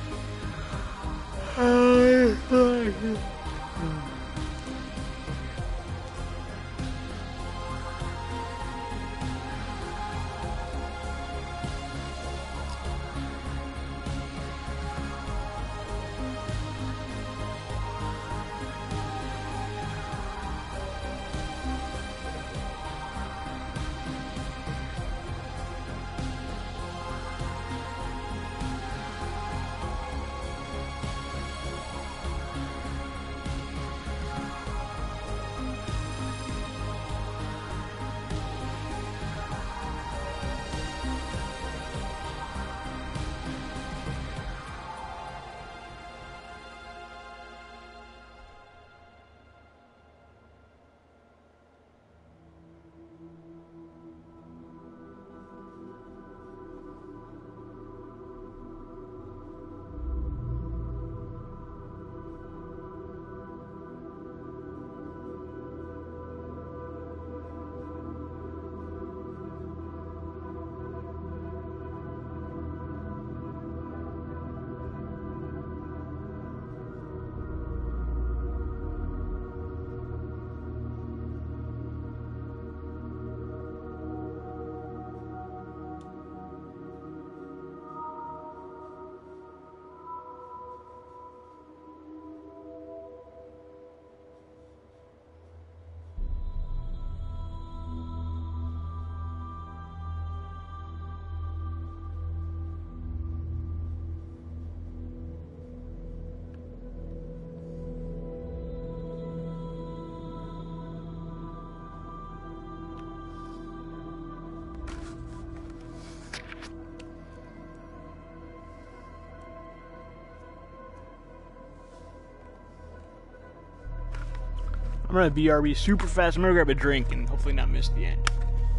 I'm gonna B R B super fast. I'm gonna grab a drink and hopefully not miss the end.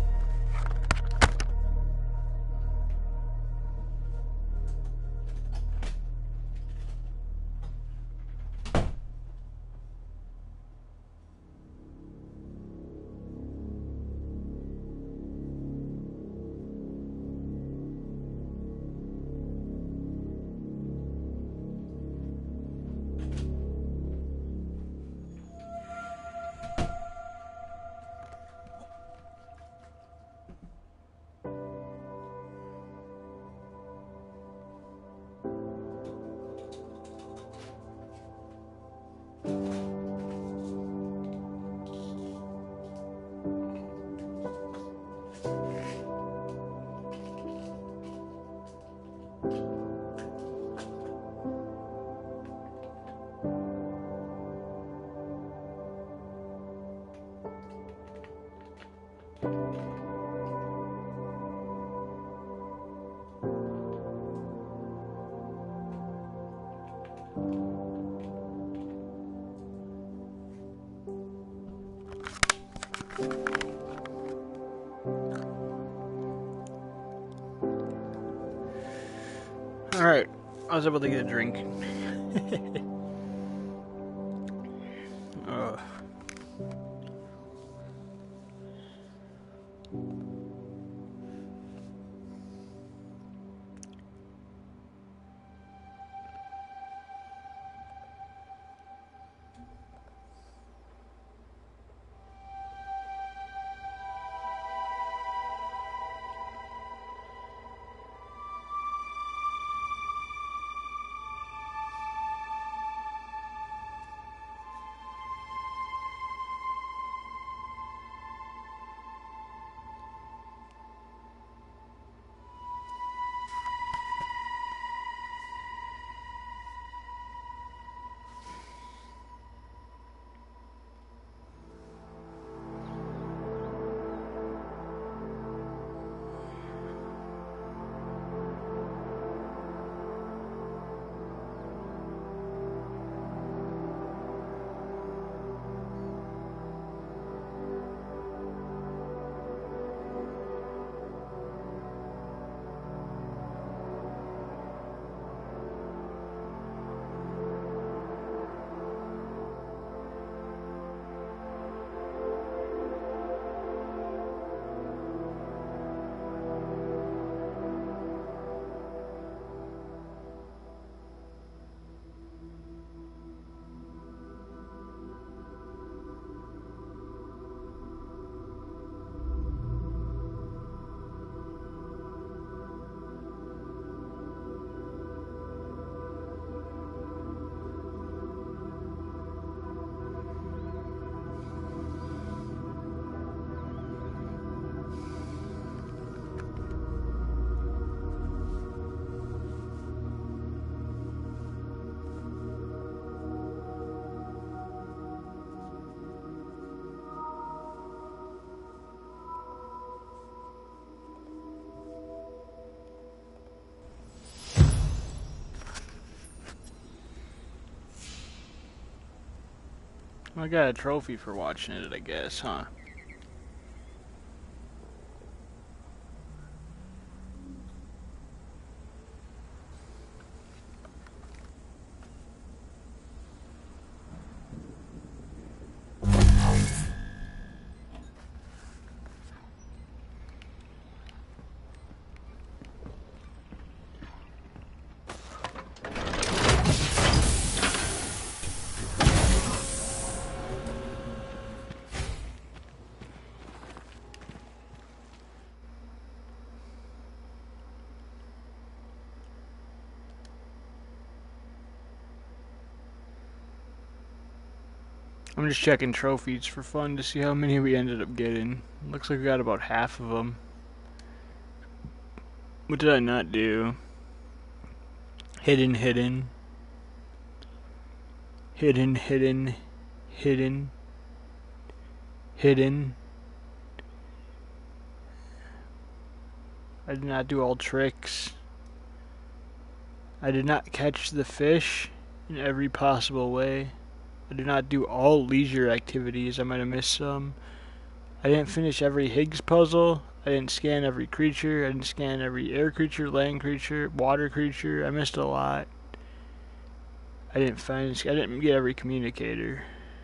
Alright, I was able to get a drink. uh. I got a trophy for watching it, I guess, huh? I'm just checking trophies for fun to see how many we ended up getting. Looks like we got about half of them. What did I not do? Hidden, hidden. Hidden, hidden, hidden. Hidden. I did not do all tricks. I did not catch the fish in every possible way. I did not do all leisure activities. I might have missed some. I didn't finish every Higgs puzzle. I didn't scan every creature. I didn't scan every air creature, land creature, water creature. I missed a lot. I didn't find. I didn't get every communicator.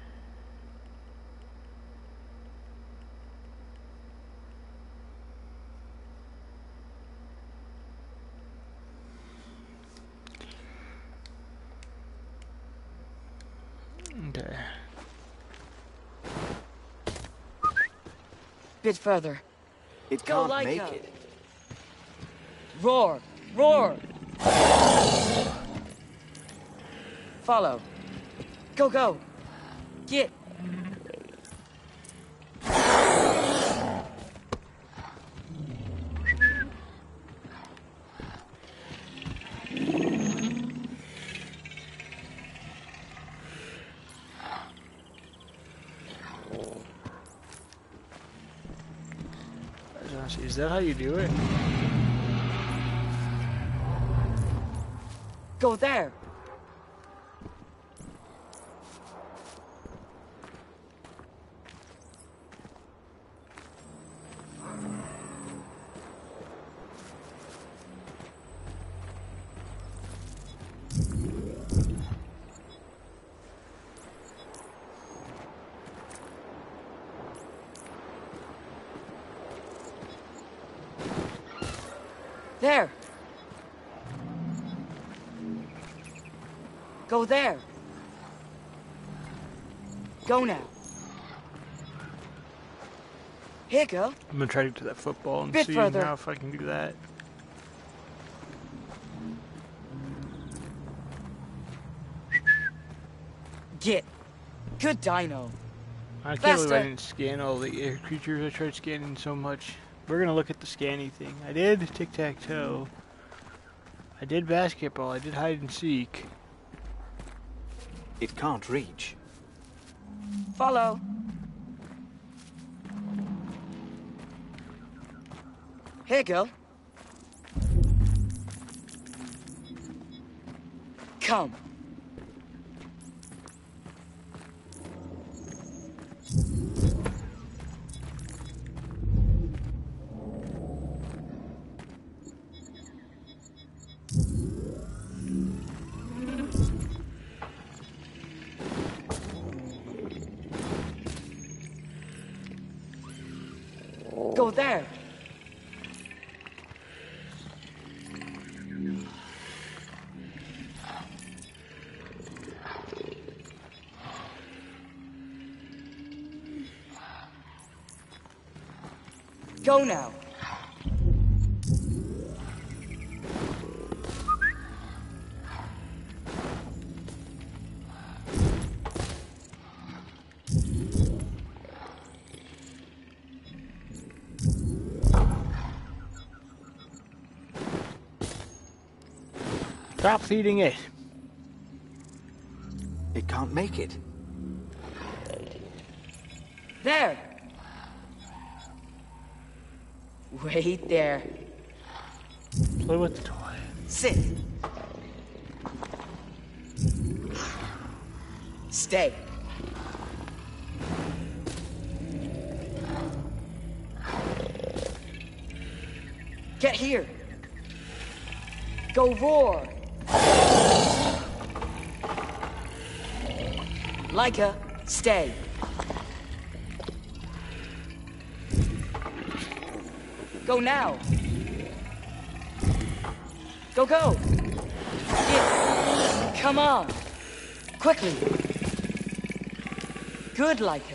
Okay. Bit further. It Go, can't make Laika. it. Roar! Roar! Follow. Go, go. Get. Is that how you do it? Go there. There. Go there. Go now. Here, go. I'm gonna try to get to that football and Bit see further. now if I can do that. Get. Good dino. I can't believe I Faster. didn't scan all the air creatures. I tried scanning so much. We're gonna look at the scanning thing. I did tic-tac-toe. I did basketball. I did hide and seek. It can't reach. Follow. Here, girl. Come. Go there. Go now. Stop feeding it. It can't make it. There. Wait there. Play with the toy. Sit. Stay. Get here. Go roar. Leica, stay. Go now. Go, go. Yeah. Come on. Quickly. Good, Leica.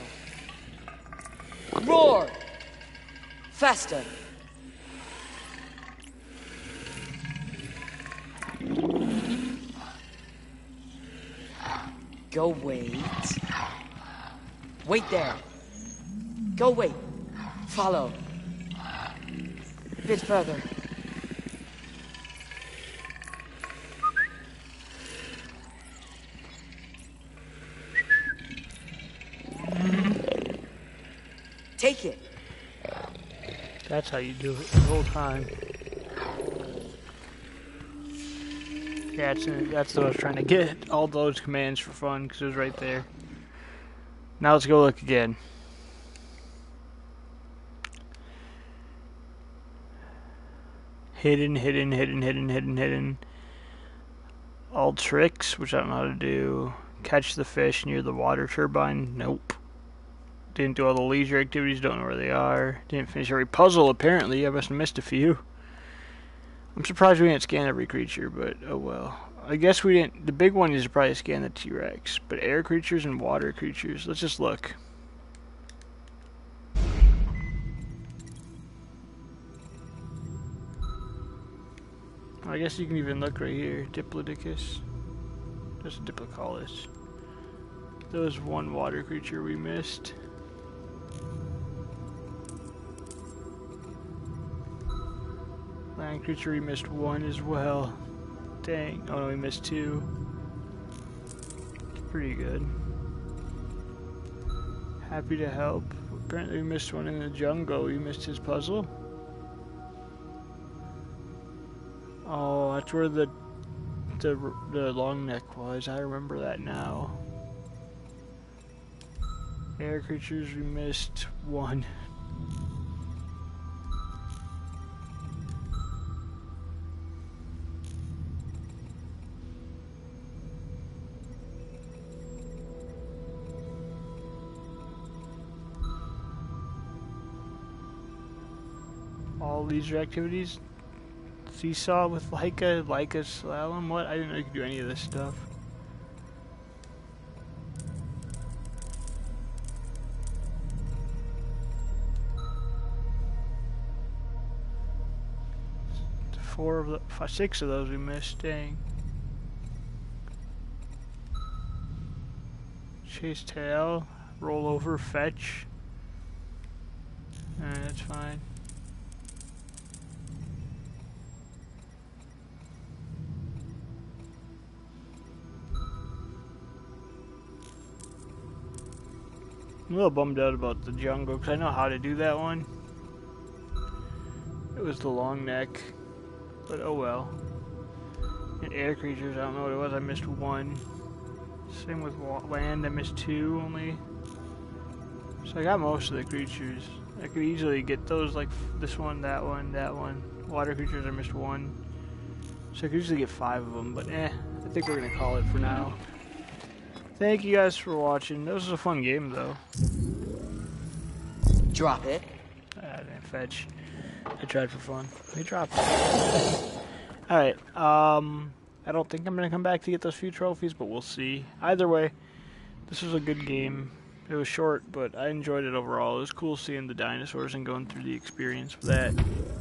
Roar. Faster. Go wait. Wait there. Go wait. Follow. A bit further. Take it. That's how you do it the whole time. Yeah, that's, that's what I was trying to get. All those commands for fun, because it was right there. Now let's go look again. Hidden, hidden, hidden, hidden, hidden, hidden. All tricks, which I don't know how to do. Catch the fish near the water turbine. Nope. Didn't do all the leisure activities, don't know where they are. Didn't finish every puzzle, apparently. I must have missed a few. I'm surprised we didn't scan every creature, but oh well. I guess we didn't. The big one is to probably scan the T-Rex. But air creatures and water creatures, let's just look. I guess you can even look right here. Diplodocus. There's a Diplodocus. There was one water creature we missed. Land creature, we missed one as well. Dang. Oh no, we missed two. Pretty good. Happy to help. Apparently we missed one in the jungle. We missed his puzzle. Oh, that's where the the the long neck was. I remember that now. Air creatures, we missed one. All leisure activities. Seesaw with Leica, Leica slalom. What? I didn't know you could do any of this stuff. Four of the five, six of those we missed. Dang. Chase tail, roll over, fetch. Alright, that's fine. I'm a little bummed out about the jungle because I know how to do that one. It was the long neck, but oh well. And air creatures, I don't know what it was. I missed one. Same with land, I missed two only. So I got most of the creatures. I could easily get those, like this one, that one, that one. Water creatures, I missed one. So I could usually get five of them, but eh, I think we're gonna call it for now. Thank you guys for watching. This was a fun game, though. Drop it. Ah, didn't fetch. I tried for fun. They dropped it. Alright, um, I don't think I'm going to come back to get those few trophies, but we'll see. Either way, this was a good game. It was short, but I enjoyed it overall. It was cool seeing the dinosaurs and going through the experience with that.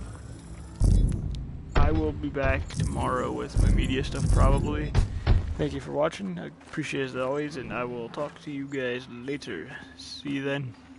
I will be back tomorrow with my media stuff, probably. Thank you for watching. I appreciate it as always, and I will talk to you guys later. See you then.